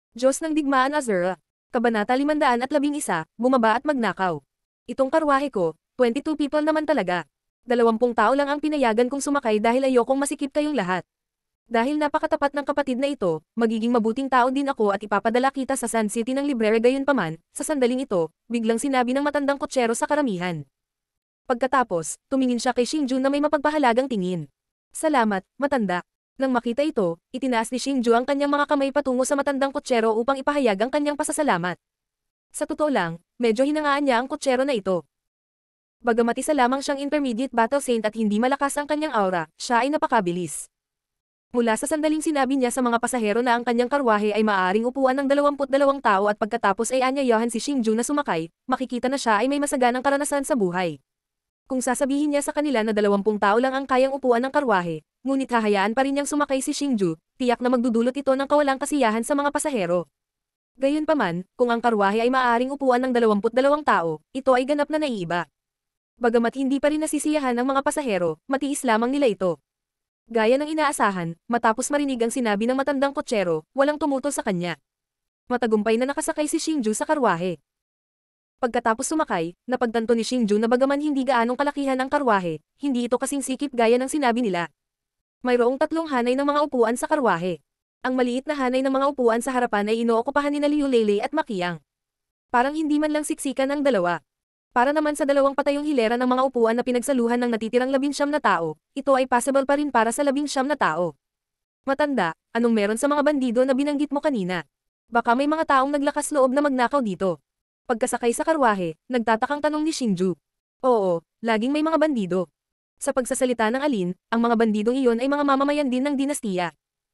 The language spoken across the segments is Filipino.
Diyos ng Digmaan Azura. Kabanata 511, bumaba at magnakaw. Itong karwahe ko, 22 people naman talaga. 20 tao lang ang pinayagan kong sumakay dahil ayokong masikip kayong lahat. Dahil napakatapat ng kapatid na ito, magiging mabuting tao din ako at ipapadala kita sa Sun City ng librere gayunpaman, sa sandaling ito, biglang sinabi ng matandang kotsero sa karamihan. Pagkatapos, tumingin siya kay Xingju na may mapagpahalagang tingin. Salamat, matanda. Nang makita ito, itinaas ni Xingju ang kanyang mga kamay patungo sa matandang kotsero upang ipahayag ang kanyang pasasalamat. Sa totoo lang, medyo hinangaan niya ang kotsero na ito. Bagamat isa lamang siyang intermediate battle saint at hindi malakas ang kanyang aura, siya ay napakabilis. Mula sa sandaling sinabi niya sa mga pasahero na ang kanyang karwahe ay maaaring upuan ng 22 tao at pagkatapos ay anyayahan si Xingju na sumakay, makikita na siya ay may masaganang karanasan sa buhay. Kung sasabihin niya sa kanila na 20 tao lang ang kayang upuan ng karwahe, ngunit hahayaan pa rin niyang sumakay si Xingju, tiyak na magdudulot ito ng kawalang kasiyahan sa mga pasahero. Gayunpaman, kung ang karwahe ay maaaring upuan ng 22 tao, ito ay ganap na naiiba. Bagamat hindi pa rin nasisiyahan ng mga pasahero, matiis lamang nila ito. Gaya ng inaasahan, matapos marinig ang sinabi ng matandang kotsero, walang tumutol sa kanya. Matagumpay na nakasakay si Xingju sa karwahe. Pagkatapos sumakay, napagtanto ni Xingju na bagaman hindi gaanong kalakihan ang karwahe, hindi ito kasing sikip gaya ng sinabi nila. Mayroong 3 hanay ng mga upuan sa karwahe. Ang maliit na hanay ng mga upuan sa harapan ay inookupahan ni Liu Lele at Makiyang. Parang hindi man lang siksikan ang dalawa. Para naman sa 2 patayong hilera ng mga upuan na pinagsaluhan ng natitirang 19 na tao, ito ay possible pa rin para sa 19 na tao. Matanda, anong meron sa mga bandido na binanggit mo kanina? Baka may mga taong naglakas loob na magnakaw dito. Pagkasakay sa karwahe, nagtatakang tanong ni Xingju. Oo, laging may mga bandido. Sa pagsasalita ng alin, ang mga bandidong iyon ay mga mamamayan din ng dinastiya.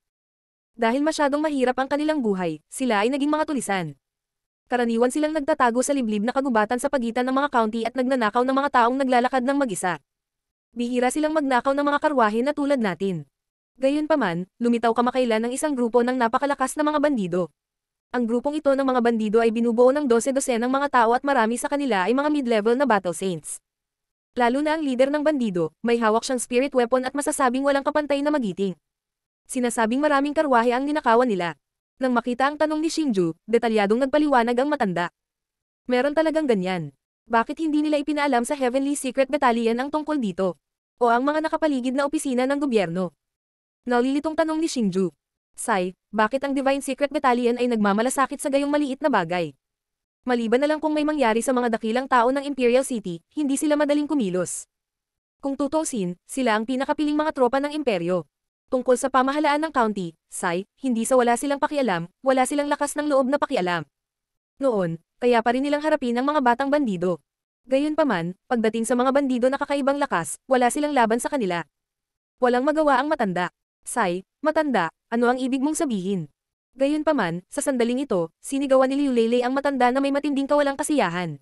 Dahil masyadong mahirap ang kanilang buhay, sila ay naging mga tulisan. Karaniwan silang nagtatago sa liblib na kagubatan sa pagitan ng mga county at nagnanakaw ng mga taong naglalakad ng mag-isa. Bihira silang magnakaw ng mga karwahe na tulad natin. Gayunpaman, lumitaw kamakailan ng isang grupo ng napakalakas na mga bandido. Ang grupong ito ng mga bandido ay binubuo ng 12 ng mga tao at marami sa kanila ay mga mid-level na battle saints. Lalo na ang leader ng bandido, may hawak siyang spirit weapon at masasabing walang kapantay na magiting. Sinasabing maraming karwahe ang ninakawan nila. Nang makita ang tanong ni Xingju, detalyadong nagpaliwanag ang matanda. Meron talagang ganyan. Bakit hindi nila ipinaalam sa Heavenly Secret Battalion ang tungkol dito? O ang mga nakapaligid na opisina ng gobyerno? Nalilitong tanong ni Xingju. Sai, bakit ang Divine Secret Battalion ay nagmamalasakit sa gayong maliit na bagay? Maliban na lang kung may mangyari sa mga dakilang tao ng Imperial City, hindi sila madaling kumilos. Kung tutusin, sila ang pinakapiling mga tropa ng imperyo. Tungkol sa pamahalaan ng county, Sai, hindi sa wala silang pakialam, wala silang lakas ng loob na pakialam. Noon, kaya pa rin nilang harapin ang mga batang bandido. Gayunpaman, pagdating sa mga bandido na kakaibang lakas, wala silang laban sa kanila. Walang magawa ang matanda. Sai, matanda, ano ang ibig mong sabihin? Gayunpaman, sa sandaling ito, sinigawan ni Liu Lele ang matanda na may matinding kawalang kasiyahan.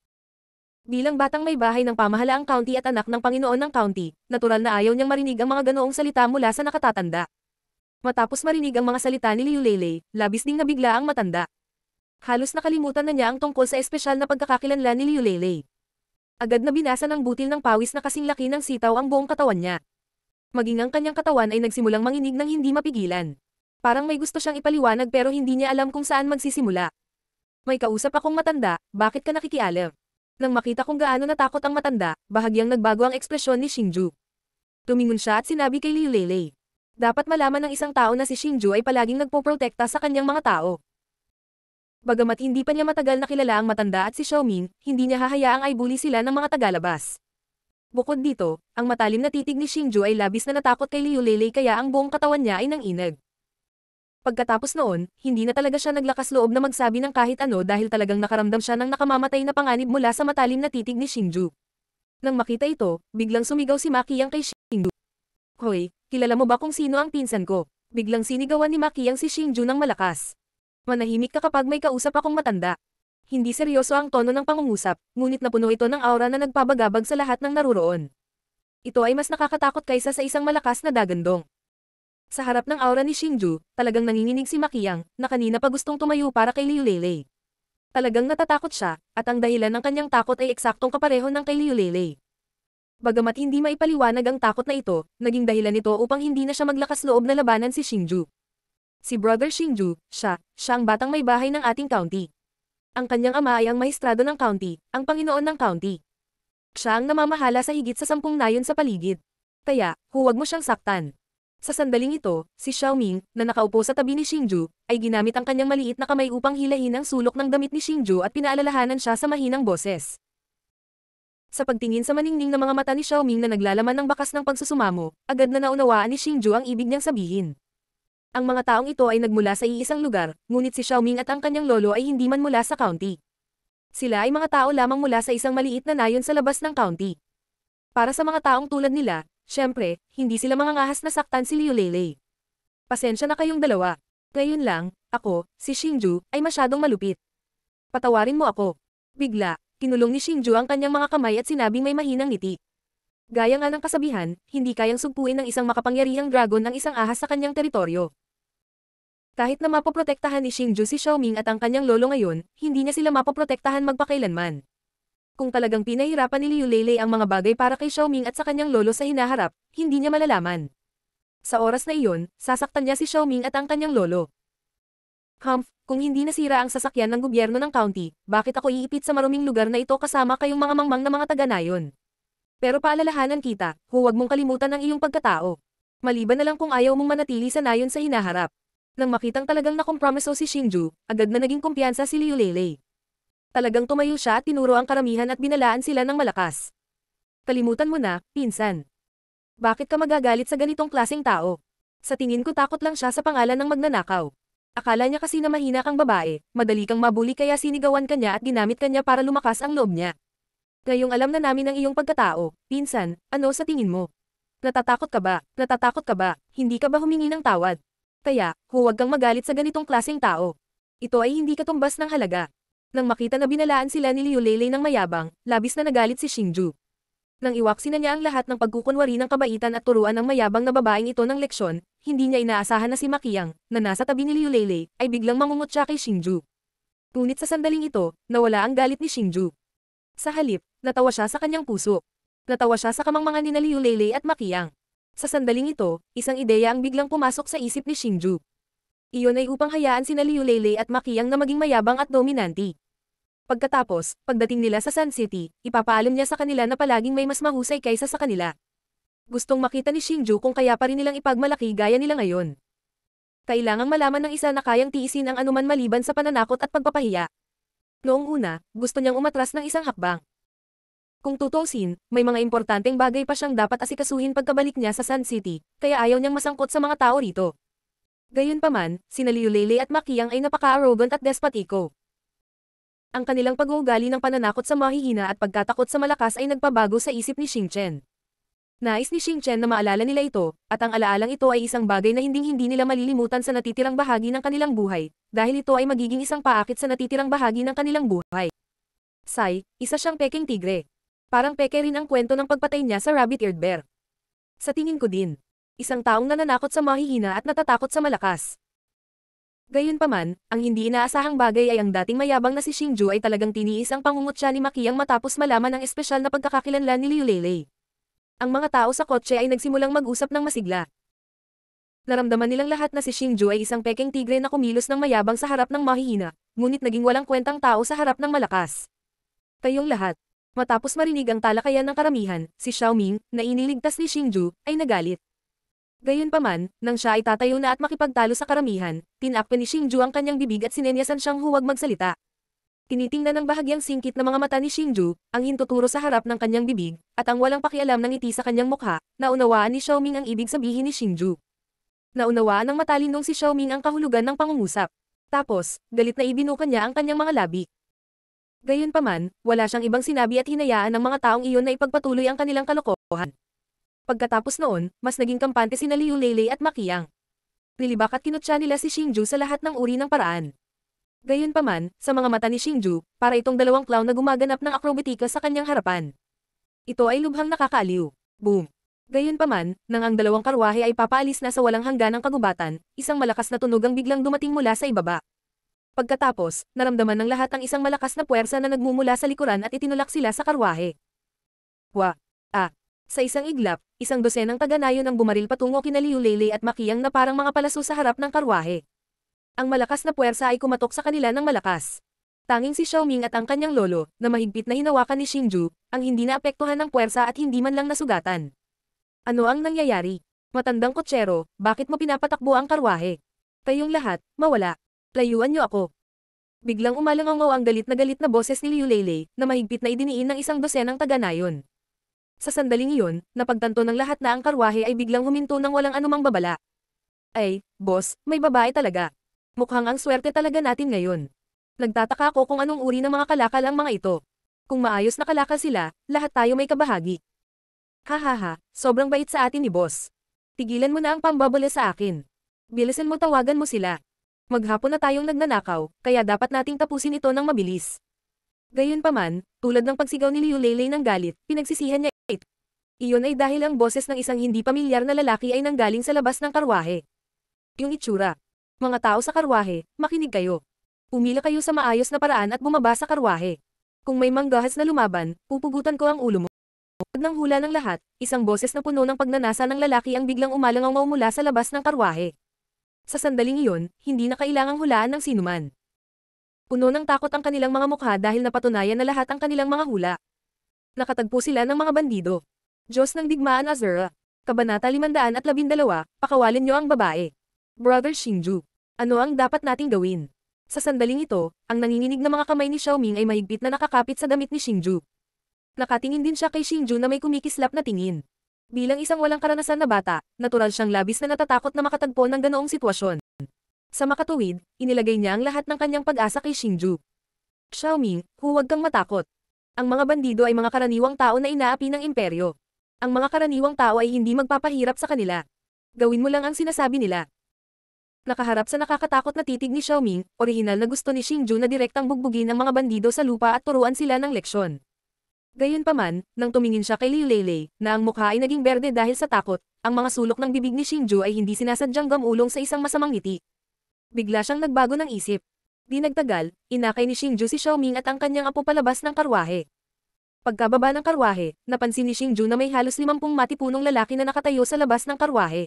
Bilang batang may bahay ng pamahalaang county at anak ng Panginoon ng county, natural na ayaw niyang marinig ang mga ganoong salita mula sa nakatatanda. Matapos marinig ang mga salita ni Liu Lele, labis ding nabigla ang matanda. Halos nakalimutan na niya ang tungkol sa espesyal na pagkakakilanlan ni Liu Lele. Agad na binasa ng butil ng pawis na kasing laki ng sitaw ang buong katawan niya. Maging ang kanyang katawan ay nagsimulang manginig ng hindi mapigilan. Parang may gusto siyang ipaliwanag pero hindi niya alam kung saan magsisimula. May kausap akong matanda, bakit ka nakikialam? Nang makita kung gaano natakot ang matanda, bahagyang nagbago ang ekspresyon ni Xingju. Tumingon siya at sinabi kay Liu Lele. Dapat malaman ng isang tao na si Xingju ay palaging nagpoprotekta sa kanyang mga tao. Bagamat hindi pa niya matagal nakilala ang matanda at si Xiaoming, hindi niya hahayaang ay bully sila ng mga tagalabas. Bukod dito, ang matalim na titig ni Xingju ay labis na natakot kay Liu Lele kaya ang buong katawan niya ay nanginag. Pagkatapos noon, hindi na talaga siya naglakas loob na magsabi ng kahit ano dahil talagang nakaramdam siya ng nakamamatay na panganib mula sa matalim na titig ni Xingju. Nang makita ito, biglang sumigaw si Makiyang kay Xingju. Hoy, kilala mo ba kung sino ang pinsan ko? Biglang sinigawan ni Makiyang si Xingju ng malakas. Manahimik ka kapag may kausap akong matanda. Hindi seryoso ang tono ng pangungusap, ngunit napuno ito ng aura na nagpabagabag sa lahat ng naruroon. Ito ay mas nakakatakot kaysa sa isang malakas na dagandong. Sa harap ng aura ni Xingju, talagang nanginginig si Makiyang, na kanina pa gustong tumayo para kay Liu Lele. Talagang natatakot siya, at ang dahilan ng kanyang takot ay eksaktong kapareho ng kay Liu Lele. Bagamat hindi maipaliwanag ang takot na ito, naging dahilan ito upang hindi na siya maglakas loob na labanan si Xingju. Si Brother Xingju, siya ang batang may bahay ng ating county. Ang kanyang ama ay ang mahistrado ng county, ang Panginoon ng county. Siya ang namamahala sa higit sa 10 nayon sa paligid. Kaya, huwag mo siyang saktan. Sa sandaling ito, si Xiaoming, na nakaupo sa tabi ni Xingju, ay ginamit ang kanyang maliit na kamay upang hilahin ang sulok ng damit ni Xingju at pinaalalahanan siya sa mahinang boses. Sa pagtingin sa maningning na mga mata ni Xiaoming na naglalaman ng bakas ng pagsusumamo, agad na naunawaan ni Xingju ang ibig niyang sabihin. Ang mga taong ito ay nagmula sa iisang lugar, ngunit si Xiaoming at ang kanyang lolo ay hindi man mula sa county. Sila ay mga tao lamang mula sa isang maliit na nayon sa labas ng county. Para sa mga taong tulad nila, syempre, hindi sila mangangahas na saktan si Liu Lele. Pasensya na kayong dalawa. Ngayon lang, ako, si Xingju, ay masyadong malupit. Patawarin mo ako. Bigla, kinulong ni Xingju ang kanyang mga kamay at sinabing may mahinang ngiti. Gaya nga ng kasabihan, hindi kayang sugpuin ng isang makapangyarihang dragon ang isang ahas sa kanyang teritoryo. Kahit na mapoprotektahan ni Xingju si Xiaoming at ang kanyang lolo ngayon, hindi niya sila mapoprotektahan magpakailanman. Kung talagang pinahirapan ni Liu Lele ang mga bagay para kay Xiaoming at sa kanyang lolo sa hinaharap, hindi niya malalaman. Sa oras na iyon, sasaktan niya si Xiaoming at ang kanyang lolo. Kung hindi nasira ang sasakyan ng gobyerno ng county, bakit ako iipit sa maruming lugar na ito kasama kayong mga mangmang na mga taga-nayon? Pero paalalahanan kita, huwag mong kalimutan ang iyong pagkatao. Maliban na lang kung ayaw mong manatili sa nayon sa hinaharap. Nang makitang talagang nakompromiso si Xingju, agad na naging kumpiyansa si Liu Lele. Talagang tumayo siya at tinuro ang karamihan at binalaan sila ng malakas. Kalimutan mo na, pinsan. Bakit ka magagalit sa ganitong klaseng tao? Sa tingin ko takot lang siya sa pangalan ng magnanakaw. Akala niya kasi na mahina kang babae, madali kang mabuli kaya sinigawan ka niya at ginamit ka niya para lumakas ang loob niya. Ngayong alam na namin ang iyong pagkatao, pinsan, ano sa tingin mo? Natatakot ka ba? Natatakot ka ba? Hindi ka ba humingi ng tawad? Kaya, huwag kang magalit sa ganitong klaseng tao. Ito ay hindi katumbas ng halaga. Nang makita na binalaan sila ni Liu Lele ng mayabang, labis na nagalit si Xingju. Nang iwaksi na niya ang lahat ng pagkukunwari ng kabaitan at turuan ng mayabang na babaeng ito ng leksyon, hindi niya inaasahan na si Makiyang, na nasa tabi ni Liu Lele, ay biglang mangungot siya kay Xingju. Ngunit sa sandaling ito, nawala ang galit ni Xingju. Sa halip, natawa siya sa kanyang puso. Natawa siya sa kamangmangan ni Liu Lele at Makiyang. Sa sandaling ito, isang ideya ang biglang pumasok sa isip ni Xingju. Iyon ay upang hayaan sina Liu Lele at Makiyang na maging mayabang at dominanti. Pagkatapos, pagdating nila sa Sun City, ipapaalam niya sa kanila na palaging may mas mahusay kaysa sa kanila. Gustong makita ni Xingju kung kaya pa rin nilang ipagmalaki gaya nila ngayon. Kailangang malaman ng isa na kayang tiisin ang anuman maliban sa pananakot at pagpapahiya. Noong una, gusto niyang umatras ng isang hakbang. Kung tutuusin, may mga importanteng bagay pa siyang dapat asikasuhin pagkabalik niya sa Sun City, kaya ayaw niyang masangkot sa mga tao rito. Gayunpaman, sina Liu Lele at Makiyang ay napaka-arrogant at despotiko. Ang kanilang pag-uugali ng pananakot sa mahihina at pagkatakot sa malakas ay nagpabago sa isip ni Xingchen. Nais ni Xingchen na maalala nila ito, at ang alaalang ito ay isang bagay na hinding-hindi nila malilimutan sa natitirang bahagi ng kanilang buhay, dahil ito ay magiging isang paakit sa natitirang bahagi ng kanilang buhay. Sai, isa siyang peking tigre. Parang peke rin ang kwento ng pagpatay niya sa rabbit-eared bear. Sa tingin ko din, isang taong nananakot sa mahihina at natatakot sa malakas. Gayunpaman, ang hindi inaasahang bagay ay ang dating mayabang na si Xingju ay talagang tiniis ang pangungutya ni Makiyang matapos malaman ang espesyal na pagkakakilanlan ni Liu Lele. Ang mga tao sa kotse ay nagsimulang mag-usap ng masigla. Naramdaman nilang lahat na si Xingju ay isang peking tigre na kumilos ng mayabang sa harap ng mahihina, ngunit naging walang kwentang tao sa harap ng malakas. Kayong lahat. Matapos marinig ang talakayan ng karamihan, si Xiaoming, na iniligtas ni Xingju, ay nagalit. Gayunpaman, nang siya ay tatayo na at makipagtalo sa karamihan, tinakpan ni Xingju ang kanyang bibig at sinenyasan siyang huwag magsalita. Tinitingnan ng bahagyang singkit na mga mata ni Xingju, ang hintuturo sa harap ng kanyang bibig, at ang walang pakialam ng ngiti sa kanyang mukha, naunawaan ni Xiaoming ang ibig sabihin ni Xingju. Naunawaan ng matalindong si Xiaoming ang kahulugan ng pangungusap. Tapos, galit na ibinuka niya ang kanyang mga labi. Gayunpaman, wala siyang ibang sinabi at hinayaan ng mga taong iyon na ipagpatuloy ang kanilang kalokohan. Pagkatapos noon, mas naging kampante sina Liu Lele at Makiyang. Nilibak at kinutya nila si Xingju sa lahat ng uri ng paraan. Gayunpaman, sa mga mata ni Xingju, para itong dalawang clown na gumaganap ng akrobatika sa kanyang harapan. Ito ay lubhang nakakaaliw. Boom! Gayunpaman, nang ang dalawang karwahe ay papaalis na sa walang hangganang kagubatan, isang malakas na tunog ang biglang dumating mula sa ibaba. Pagkatapos, naramdaman ng lahat ang isang malakas na puwersa na nagmumula sa likuran at itinulak sila sa karwahe. Sa isang iglap, isang dosenang taga-nayon ang bumaril patungo kina Liu Leilei at Makiyang na parang mga palaso sa harap ng karwahe. Ang malakas na puwersa ay kumatok sa kanila ng malakas. Tanging si Xiaoming at ang kanyang lolo, na mahigpit na hinawakan ni Xingju, ang hindi naapektuhan ng puwersa at hindi man lang nasugatan. Ano ang nangyayari? Matandang kotsero, bakit mo pinapatakbo ang karwahe? Kayong lahat, mawala. Layuan niyo ako. Biglang umalangaw ang galit na boses ni Liu Leilei, na mahigpit na idiniin ng isang dosenang taga-nayon. Sa sandaling iyon, napagtanto ng lahat na ang karwahe ay biglang huminto ng walang anumang babala. Ay, boss, may babae talaga. Mukhang ang swerte talaga natin ngayon. Nagtataka ako kung anong uri ng mga kalakal ang mga ito. Kung maayos na kalakal sila, lahat tayo may kabahagi. Hahaha, sobrang bait sa atin ni boss. Tigilan mo na ang pambabala sa akin. Bilisan mo, tawagan mo sila. Maghapon na tayong nagnanakaw, kaya dapat nating tapusin ito ng mabilis. Gayunpaman, tulad ng pagsigaw ni Liu Leilei ng galit, pinagsisihan niya ito. Iyon ay dahil ang boses ng isang hindi pamilyar na lalaki ay nanggaling sa labas ng karwahe. Yung itsura. Mga tao sa karwahe, makinig kayo. Pumila kayo sa maayos na paraan at bumaba sa karwahe. Kung may manggahas na lumaban, pupugutan ko ang ulo mo. Nang hula ng lahat, isang boses na puno ng pagnanasa ng lalaki ang biglang umalangaw mula sa labas ng karwahe. Sa sandaling iyon, hindi na kailangang hulaan ng sinuman. Puno ng takot ang kanilang mga mukha dahil napatunayan na lahat ang kanilang mga hula. Nakatagpo sila ng mga bandido. Diyos ng digmaan Azura. Kabanata 512, pakawalan niyo ang babae. Brother Xingju, ano ang dapat nating gawin? Sa sandaling ito, ang nanginginig na mga kamay ni Xiaoming ay mahigpit na nakakapit sa damit ni Xingju. Nakatingin din siya kay Xingju na may kumikislap na tingin. Bilang isang walang karanasan na bata, natural siyang labis na natatakot na makatagpo ng ganoong sitwasyon. Sa makatuwid, inilagay niya ang lahat ng kanyang pag-asa kay Xingju. Xiaoming, huwag kang matakot. Ang mga bandido ay mga karaniwang tao na inaapi ng imperyo. Ang mga karaniwang tao ay hindi magpapahirap sa kanila. Gawin mo lang ang sinasabi nila. Nakaharap sa nakakatakot na titig ni Xiaoming, orihinal na gusto ni Xingju na direktang bugbugin ang mga bandido sa lupa at turuan sila ng leksyon. Gayunpaman, nang tumingin siya kay Liu Leilei, na ang mukha ay naging berde dahil sa takot, ang mga sulok ng bibig ni Xingju ay hindi sinasadyang gamulong sa isang masamang ngiti. Bigla siyang nagbago ng isip. Di nagtagal, inakay ni Xingju si Xiaoming at ang kanyang apo palabas ng karwahe. Pagkababa ng karwahe, napansin ni Xingju na may halos 50 matipunong lalaki na nakatayo sa labas ng karwahe.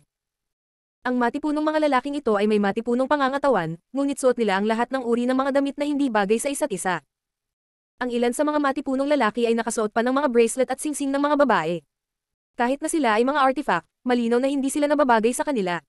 Ang matipunong mga lalaking ito ay may matipunong pangangatawan, ngunit suot nila ang lahat ng uri ng mga damit na hindi bagay sa isa't isa. Ang ilan sa mga matipunong lalaki ay nakasuot pa ng mga bracelet at singsing ng mga babae. Kahit na sila ay mga artifact, malinaw na hindi sila nababagay sa kanila.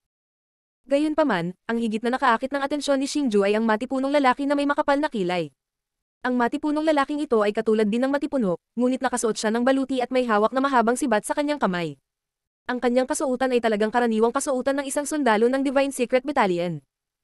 Gayunpaman, ang higit na nakaakit ng atensyon ni Xingju ay ang matipunong lalaki na may makapal na kilay. Ang matipunong lalaking ito ay katulad din ng matipuno, ngunit nakasuot siya ng baluti at may hawak na mahabang sibat sa kanyang kamay. Ang kanyang kasuotan ay talagang karaniwang kasuotan ng isang sundalo ng Divine Secret Battalion.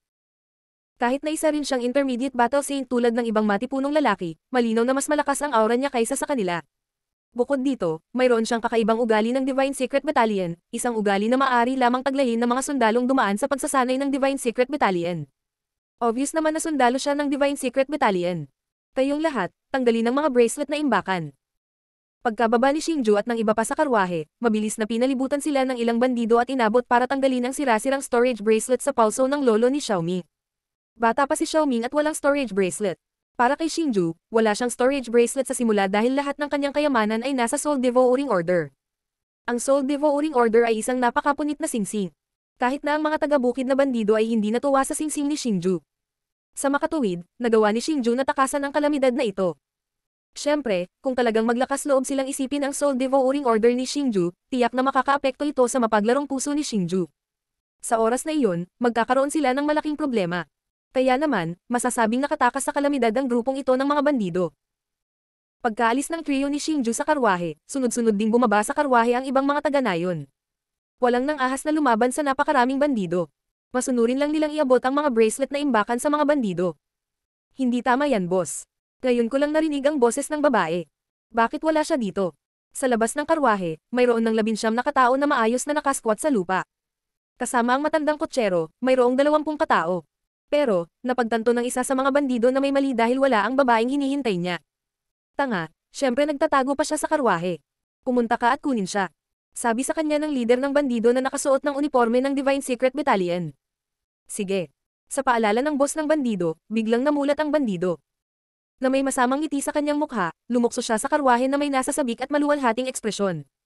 Kahit na isa rin siyang intermediate battle saint tulad ng ibang matipunong lalaki, malinaw na mas malakas ang aura niya kaysa sa kanila. Bukod dito, mayroon siyang kakaibang ugali ng Divine Secret Battalion, isang ugali na maaari lamang taglayin ng mga sundalong dumaan sa pagsasanay ng Divine Secret Battalion. Obvious naman na sundalo siya ng Divine Secret Battalion. Kayong lahat, tanggalin ang mga bracelet na imbakan. Pagkababa ni Xingju at ng iba pa sa karwahe, mabilis na pinalibutan sila ng ilang bandido at inabot para tanggalin ang sira-sirang storage bracelet sa pulso ng lolo ni Xiaoming. Bata pa si Xiaoming at walang storage bracelet. Para kay Xingju, wala siyang storage bracelet sa simula dahil lahat ng kanyang kayamanan ay nasa Soul Devouring Order. Ang Soul Devouring Order ay isang napakapunit na singsing. Kahit na ang mga taga-bukid na bandido ay hindi natuwa sa singsing ni Xingju. Sa makatuwid, nagawa ni Xingju na takasan ang kalamidad na ito. Siyempre, kung talagang maglakas loob silang isipin ang Soul Devouring Order ni Xingju, tiyak na makakaapekto ito sa mapaglarong puso ni Xingju. Sa oras na iyon, magkakaroon sila ng malaking problema. Kaya naman, masasabing nakatakas sa kalamidad ang grupong ito ng mga bandido. Pagkaalis ng trio ni Xingju sa karwahe, sunod-sunod ding bumaba sa karwahe ang ibang mga taga-nayon. Walang nang ahas na lumaban sa napakaraming bandido. Masunurin lang nilang iabot ang mga bracelet na imbakan sa mga bandido. Hindi tama yan, boss. Ngayon ko lang narinig ang boses ng babae. Bakit wala siya dito? Sa labas ng karwahe, mayroon ng 19 na katao na maayos na nakasquat sa lupa. Kasama ang matandang kotsero, mayroong 20 katao. Pero, napagtanto ng isa sa mga bandido na may mali dahil wala ang babaeng hinihintay niya. Tanga, syempre nagtatago pa siya sa karwahe. Pumunta ka at kunin siya. Sabi sa kanya ng leader ng bandido na nakasuot ng uniforme ng Divine Secret Battalion. Sige. Sa paalala ng boss ng bandido, biglang namulat ang bandido. Na may masamang ngiti sa kanyang mukha, lumukso siya sa karwahe na may nasa sabik at maluwalhating ekspresyon.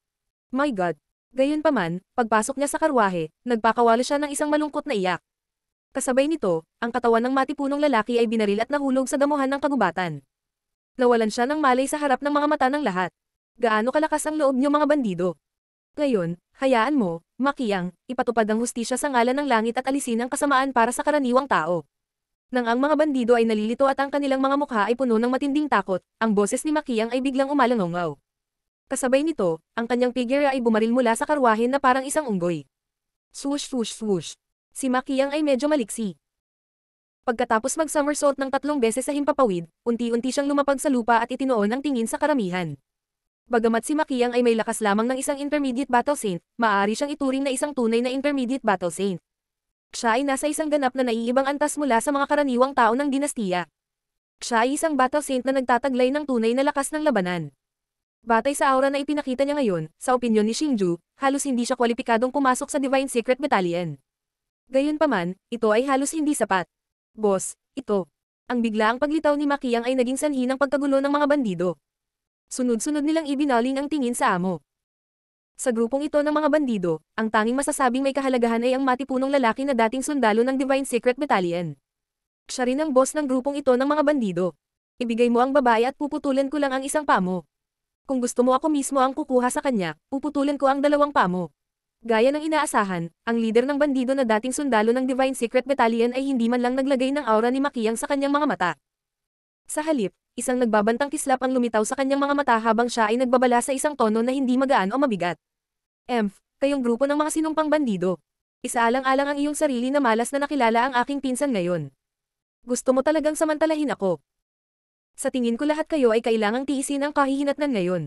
My God! Gayunpaman, pagpasok niya sa karwahe, nagpakawala siya ng isang malungkot na iyak. Kasabay nito, ang katawan ng matipunong lalaki ay binaril at nahulog sa damuhan ng kagubatan. Nawalan siya ng malay sa harap ng mga mata ng lahat. Gaano kalakas ang loob niyo mga bandido? Ngayon, hayaan mo, Makiyang, ipatupad ang hustisya sa ngalan ng langit at alisin ang kasamaan para sa karaniwang tao. Nang ang mga bandido ay nalilito at ang kanilang mga mukha ay puno ng matinding takot, ang boses ni Makiyang ay biglang umalangaw. Kasabay nito, ang kanyang figure ay bumaril mula sa karwahe na parang isang unggoy. Swoosh swoosh swoosh. Si Makiyang ay medyo maliksi. Pagkatapos mag-somersault ng 3 beses sa himpapawid, unti-unti siyang lumapag sa lupa at itinoon ang tingin sa karamihan. Bagamat si Makiyang ay may lakas lamang ng isang intermediate battle saint, maaari siyang ituring na isang tunay na intermediate battle saint. Siya ay nasa isang ganap na naiibang antas mula sa mga karaniwang tao ng dinastiya. Siya ay isang battle saint na nagtataglay ng tunay na lakas ng labanan. Batay sa aura na ipinakita niya ngayon, sa opinyon ni Xingju, halos hindi siya kwalipikadong pumasok sa Divine Secret Battalion. Gayunpaman, ito ay halos hindi sapat. Boss, ito. Ang biglaang paglitaw ni Makiyang ay naging sanhi ng pagkagulo ng mga bandido. Sunod-sunod nilang ibinaling ang tingin sa amo. Sa grupong ito ng mga bandido, ang tanging masasabing may kahalagahan ay ang matipunong lalaki na dating sundalo ng Divine Secret Battalion. Siya rin ang boss ng grupong ito ng mga bandido. Ibigay mo ang babae at puputulan ko lang ang isang paa mo. Kung gusto mo ako mismo ang kukuha sa kanya, puputulan ko ang 2 paa mo. Gaya ng inaasahan, ang leader ng bandido na dating sundalo ng Divine Secret Battalion ay hindi man lang naglagay ng aura ni Makiyang sa kanyang mga mata. Sa halip, isang nagbabantang kislap ang lumitaw sa kanyang mga mata habang siya ay nagbabala sa isang tono na hindi magaan o mabigat. Kayong grupo ng mga sinumpang bandido. Isaalang-alang ang iyong sarili na malas na nakilala ang aking pinsan ngayon. Gusto mo talagang samantalahin ako. Sa tingin ko lahat kayo ay kailangang tiisin ang kahihinatnan ngayon.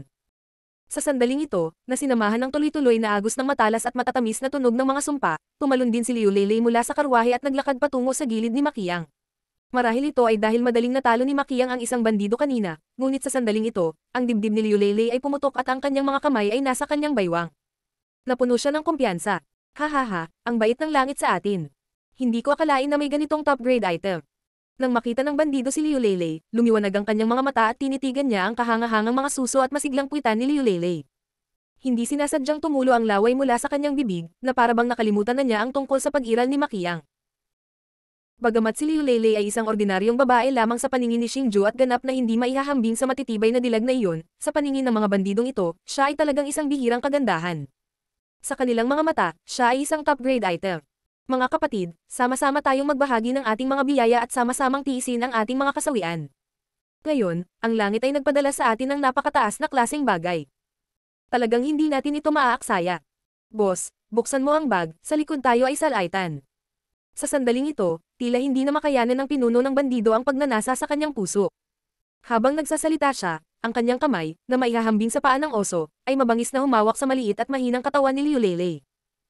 Sa sandaling ito, na sinamahan ng tuloy-tuloy na agos ng matalas at matatamis na tunog ng mga sumpa, tumalon din si Liu Leilei mula sa karwahe at naglakad patungo sa gilid ni Makiyang. Marahil ito ay dahil madaling natalo ni Makiyang ang isang bandido kanina, ngunit sa sandaling ito, ang dibdib ni Liu Leilei ay pumutok at ang kanyang mga kamay ay nasa kanyang baywang. Napuno siya ng kumpiyansa. Hahaha, ang bait ng langit sa atin. Hindi ko akalain na may ganitong top grade item. Nang makita ng bandido si Liu Leilei, lumiwanag ang kanyang mga mata at tinitigan niya ang kahanga-hangang mga suso at masiglang puwitan ni Liu Leilei. Hindi sinasadyang tumulo ang laway mula sa kanyang bibig, na parabang nakalimutan na niya ang tungkol sa pag-iral ni Makiyang. Bagamat si Liu Leilei ay isang ordinaryong babae lamang sa paningin ni Xingju at ganap na hindi maihahambing sa matitibay na dilag na iyon, sa paningin ng mga bandidong ito, siya ay talagang isang bihirang kagandahan. Sa kanilang mga mata, siya ay isang top grade item. Mga kapatid, sama-sama tayong magbahagi ng ating mga biyaya at sama-samang tiisin ang ating mga kasawian. Ngayon, ang langit ay nagpadala sa atin ng napakataas na klaseng bagay. Talagang hindi natin ito maaaksaya. Boss, buksan mo ang bag, sa likod tayo ay salaitan. Sa sandaling ito, tila hindi na makayanan ng pinuno ng bandido ang pagnanasa sa kanyang puso. Habang nagsasalita siya, ang kanyang kamay, na maihahambing sa paa ng oso, ay mabangis na humawak sa maliit at mahinang katawan ni Liu Leilei.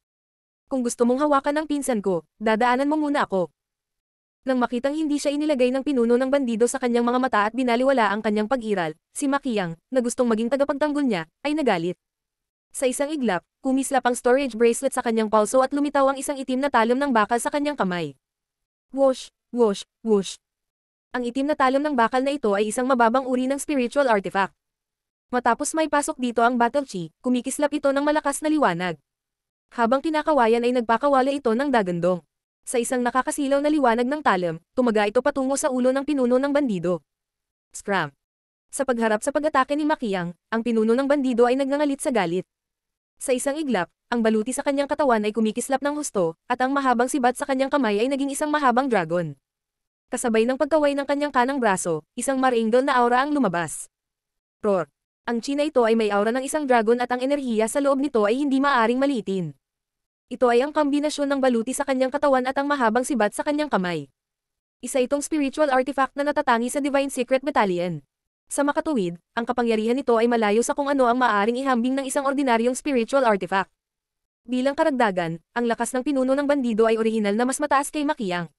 Kung gusto mong hawakan ng pinsan ko, dadaanan mo muna ako. Nang makitang hindi siya inilagay ng pinuno ng bandido sa kanyang mga mata at binaliwala ang kanyang pag-iral, si Makiyang, na gustong maging tagapagtanggol niya, ay nagalit. Sa isang iglap, kumislap ang storage bracelet sa kanyang pulso at lumitaw ang isang itim na talon ng bakal sa kanyang kamay. Whoosh, whoosh, whoosh. Ang itim na talon ng bakal na ito ay isang mababang uri ng spiritual artifact. Matapos may pasok dito ang battle chi, kumikislap ito ng malakas na liwanag. Habang kinakawayan ay nagpakawala ito ng dagandong. Sa isang nakakasilaw na liwanag ng talam, tumaga ito patungo sa ulo ng pinuno ng bandido. Scram. Sa pagharap sa pag-atake ni Makiyang, ang pinuno ng bandido ay nagngangalit sa galit. Sa isang iglap, ang baluti sa kanyang katawan ay kumikislap ng husto, at ang mahabang sibat sa kanyang kamay ay naging isang mahabang dragon. Kasabay ng pagkaway ng kanyang kanang braso, isang maringal na aura ang lumabas. Roar. Ang chi na ito ay may aura ng isang dragon at ang enerhiya sa loob nito ay hindi maaaring maliitin. Ito ay ang kombinasyon ng baluti sa kanyang katawan at ang mahabang sibat sa kanyang kamay. Isa itong spiritual artifact na natatangi sa Divine Secret Battalion. Sa makatuwid, ang kapangyarihan nito ay malayo sa kung ano ang maaaring ihambing ng isang ordinaryong spiritual artifact. Bilang karagdagan, ang lakas ng pinuno ng bandido ay orihinal na mas mataas kay Makiyang.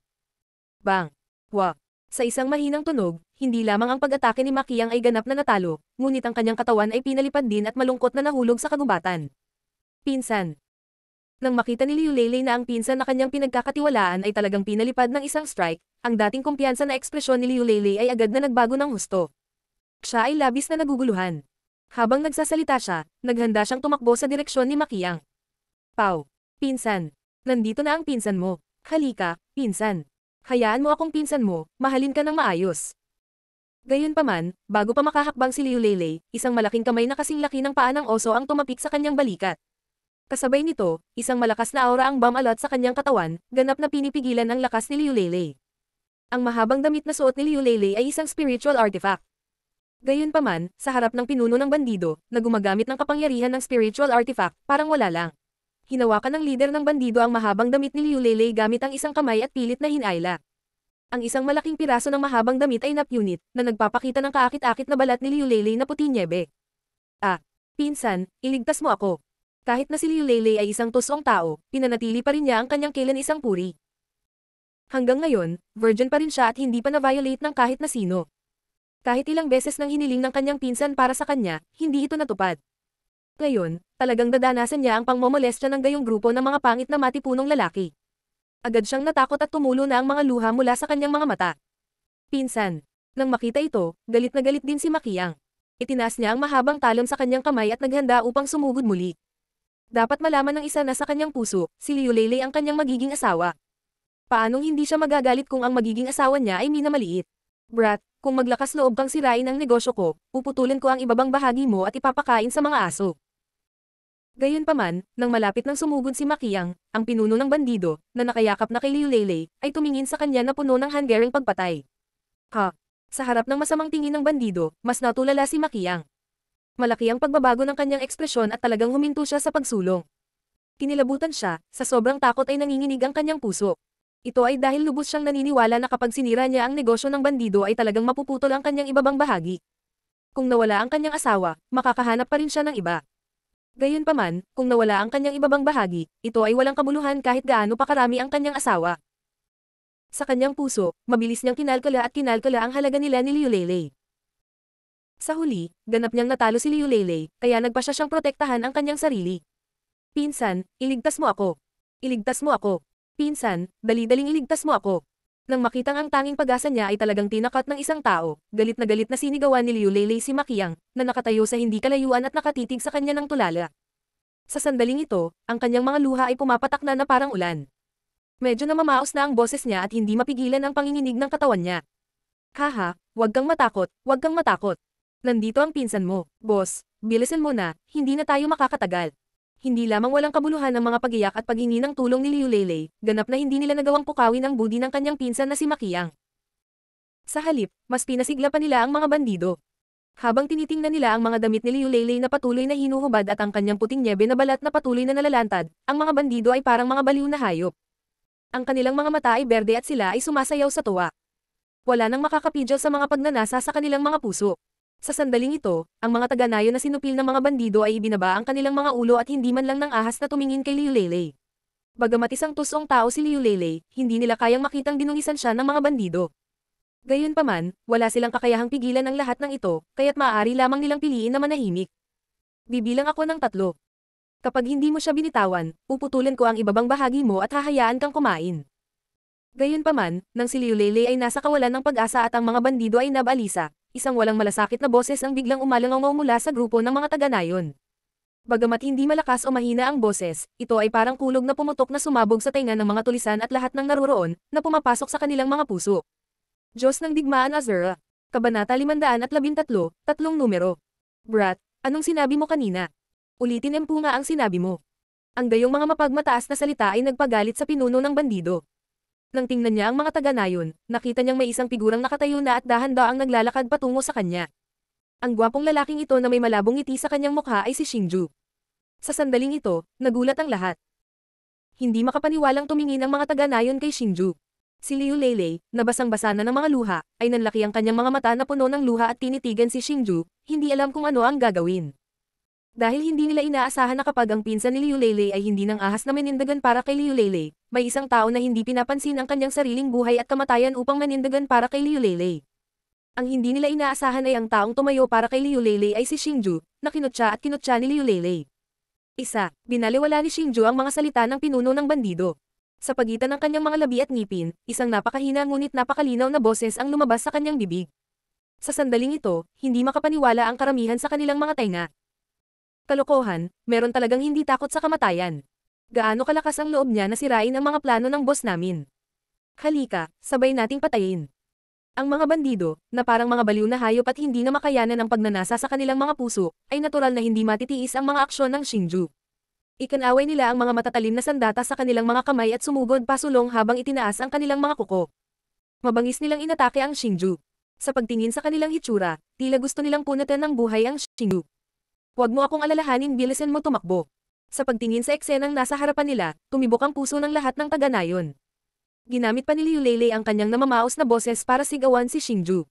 Bang! Wa! Sa isang mahinang tunog, hindi lamang ang pag-atake ni Makiyang ay ganap na natalo, ngunit ang kanyang katawan ay pinalipad din at malungkot na nahulog sa kagubatan. Pinsan. Nang makita ni Liu Leilei na ang pinsan na kanyang pinagkakatiwalaan ay talagang pinalipad ng isang strike, ang dating kumpiyansa na ekspresyon ni Liu Leilei ay agad na nagbago ng husto. Siya ay labis na naguguluhan. Habang nagsasalita siya, naghanda siyang tumakbo sa direksyon ni Makiyang. Pau. Pinsan. Nandito na ang pinsan mo. Halika, pinsan. Hayaan mo akong pinsan mo, mahalin ka ng maayos. Gayunpaman, bago pa makahakbang si Liu Lele, isang malaking kamay na kasing laki ng paa ng oso ang tumapik sa kanyang balikat. Kasabay nito, isang malakas na aura ang bumalot sa kanyang katawan, ganap na pinipigilan ang lakas ni Liu Lele. Ang mahabang damit na suot ni Liu Lele ay isang spiritual artifact. Gayunpaman, sa harap ng pinuno ng bandido, na gumagamit ng kapangyarihan ng spiritual artifact, parang wala lang. Hinawakan ng lider ng bandido ang mahabang damit ni Liu Lele gamit ang isang kamay at pilit na hinayla. Ang isang malaking piraso ng mahabang damit ay napunit, na nagpapakita ng kaakit-akit na balat ni Liu Lele na puti nyebe. Ah, pinsan, iligtas mo ako. Kahit na si Liu Lele ay isang tusong tao, pinanatili pa rin niya ang kanyang kailan isang puri. Hanggang ngayon, virgin pa rin siya at hindi pa na-violate ng kahit na sino. Kahit ilang beses nang hiniling ng kanyang pinsan para sa kanya, hindi ito natupad. Ngayon, talagang dadanasan niya ang pangmomolestya ng gayong grupo ng mga pangit na matipunong lalaki. Agad siyang natakot at tumulo na ang mga luha mula sa kanyang mga mata. Pinsan. Nang makita ito, galit na galit din si Makiyang. Itinaas niya ang mahabang talon sa kanyang kamay at naghanda upang sumugod muli. Dapat malaman ng isa na sa kanyang puso, si Liu Lele ang kanyang magiging asawa. Paanong hindi siya magagalit kung ang magiging asawa niya ay minamaliit? Brat, kung maglakas loob kang sirain ang negosyo ko, puputulin ko ang ibabang bahagi mo at ipapakain sa mga aso. Gayunpaman, nang malapit nang sumugod si Makiyang, ang pinuno ng bandido, na nakayakap na kay Liu Lele, ay tumingin sa kanya na puno ng hanggaring pagpatay. Ha! Sa harap ng masamang tingin ng bandido, mas natulala si Makiyang. Malaki ang pagbabago ng kanyang ekspresyon at talagang huminto siya sa pagsulong. Kinilabutan siya, sa sobrang takot ay nanginginig ang kanyang puso. Ito ay dahil lubos siyang naniniwala na kapag sinira niya ang negosyo ng bandido ay talagang mapuputol ang kanyang ibabang bahagi. Kung nawala ang kanyang asawa, makakahanap pa rin siya ng iba. Gayunpaman, kung nawala ang kanyang ibabang bahagi, ito ay walang kabuluhan kahit gaano pa karami ang kanyang asawa. Sa kanyang puso, mabilis niyang kinalkula ang halaga nila ni Liu Lele. Sa huli, ganap niyang natalo si Liu Lele, kaya nagpasya siyang protektahan ang kanyang sarili. Pinsan, iligtas mo ako. Iligtas mo ako. Pinsan, dali-daling iligtas mo ako. Nang makitang ang tanging pag-asa niya ay talagang tinakat ng isang tao, galit na sinigawan ni Liu Lele si Makiyang, na nakatayo sa hindi kalayuan at nakatitig sa kanya ng tulala. Sa sandaling ito, ang kanyang mga luha ay pumapatak na parang ulan. Medyo namamaos na ang boses niya at hindi mapigilan ang panginginig ng katawan niya. Haha, huwag kang matakot, huwag kang matakot. Nandito ang pinsan mo, boss, bilisan mo na, hindi na tayo makakatagal. Hindi lamang walang kabuluhan ang mga pagiyak at paghingi ng tulong ni Liu Lele, ganap na hindi nila nagawang pukawin ang budi ng kanyang pinsan na si Makiyang. Sa halip, mas pinasigla pa nila ang mga bandido. Habang tinitingnan nila ang mga damit ni Liu Lele na patuloy na hinuhubad at ang kanyang puting nyebe na balat na patuloy na nalalantad, ang mga bandido ay parang mga baliw na hayop. Ang kanilang mga mata ay berde at sila ay sumasayaw sa tuwa. Wala nang makakapidyo sa mga pagnanasa sa kanilang mga puso. Sa sandaling ito, ang mga taga-nayon na sinupil ng mga bandido ay ibinaba ang kanilang mga ulo at hindi man lang ng ahas na tumingin kay Liu Lele. Bagamat isang tusong tao si Liu Lele, hindi nila kayang makitang dinungisan siya ng mga bandido. Gayunpaman, wala silang kakayahang pigilan ang lahat ng ito, kaya't maaari lamang nilang piliin na manahimik. Bibilang ako ng 3. Kapag hindi mo siya binitawan, puputulin ko ang ibabang bahagi mo at hahayaan kang kumain. Gayunpaman, nang si Liu Lele ay nasa kawalan ng pag-asa at ang mga bandido ay nabalisa, isang walang malasakit na boses ang biglang umalangaw mula sa grupo ng mga taga-nayon. Bagamat hindi malakas o mahina ang boses, ito ay parang kulog na pumutok na sumabog sa tainga ng mga tulisan at lahat ng naruroon, na pumapasok sa kanilang mga puso. Diyos ng Digmaan Azura. Kabanata 513, 3 numero. Brat, anong sinabi mo kanina? Ulitin empu nga ang sinabi mo. Ang gayong mga mapagmataas na salita ay nagpagalit sa pinuno ng bandido. Nang tingnan niya ang mga taga-nayon, nakita niyang may isang figurang nakatayo na at dahan-daang naglalakad patungo sa kanya. Ang gwapong lalaking ito na may malabong ngiti sa kanyang mukha ay si Xingju. Sa sandaling ito, nagulat ang lahat. Hindi makapaniwalang tumingin ang mga taga-nayon kay Xingju. Si Liu Lele, na basang-basa na ng mga luha, ay nanlaki ang kanyang mga mata na puno ng luha at tinitigan si Xingju, hindi alam kung ano ang gagawin. Dahil hindi nila inaasahan na kapag ang pinsan ni Liu Lele ay hindi ng ahas na manindagan para kay Liu Lele, may isang tao na hindi pinapansin ang kanyang sariling buhay at kamatayan upang manindagan para kay Liu Lele. Ang hindi nila inaasahan ay ang taong tumayo para kay Liu Lele ay si Xingju, na kinutya ni Liu Lele. Binaliwala ni Xingju ang mga salita ng pinuno ng bandido. Sa pagitan ng kanyang mga labi at ngipin, isang napakahina ngunit napakalinaw na boses ang lumabas sa kanyang bibig. Sa sandaling ito, hindi makapaniwala ang karamihan sa kanilang mga tenga. Kalokohan, meron talagang hindi takot sa kamatayan. Gaano kalakas ang loob niya na sirain ang mga plano ng boss namin. Halika, sabay nating patayin. Ang mga bandido, na parang mga baliw na hayop at hindi na makayanan ang pagnanasa sa kanilang mga puso, ay natural na hindi matitiis ang mga aksyon ng Xingju. Ikanaway nila ang mga matatalim na sandata sa kanilang mga kamay at sumugod pasulong habang itinaas ang kanilang mga kuko. Mabangis nilang inatake ang Xingju. Sa pagtingin sa kanilang hitsura, tila gusto nilang punatan ng buhay ang Xingju. Huwag mo akong alalahanin, bilisan mo tumakbo. Sa pagtingin sa eksenang nasa harapan nila, tumibok ang puso ng lahat ng taga-nayon. Ginamit pa ni Liu Leilei ang kanyang namamaos na boses para sigawan si Xingju.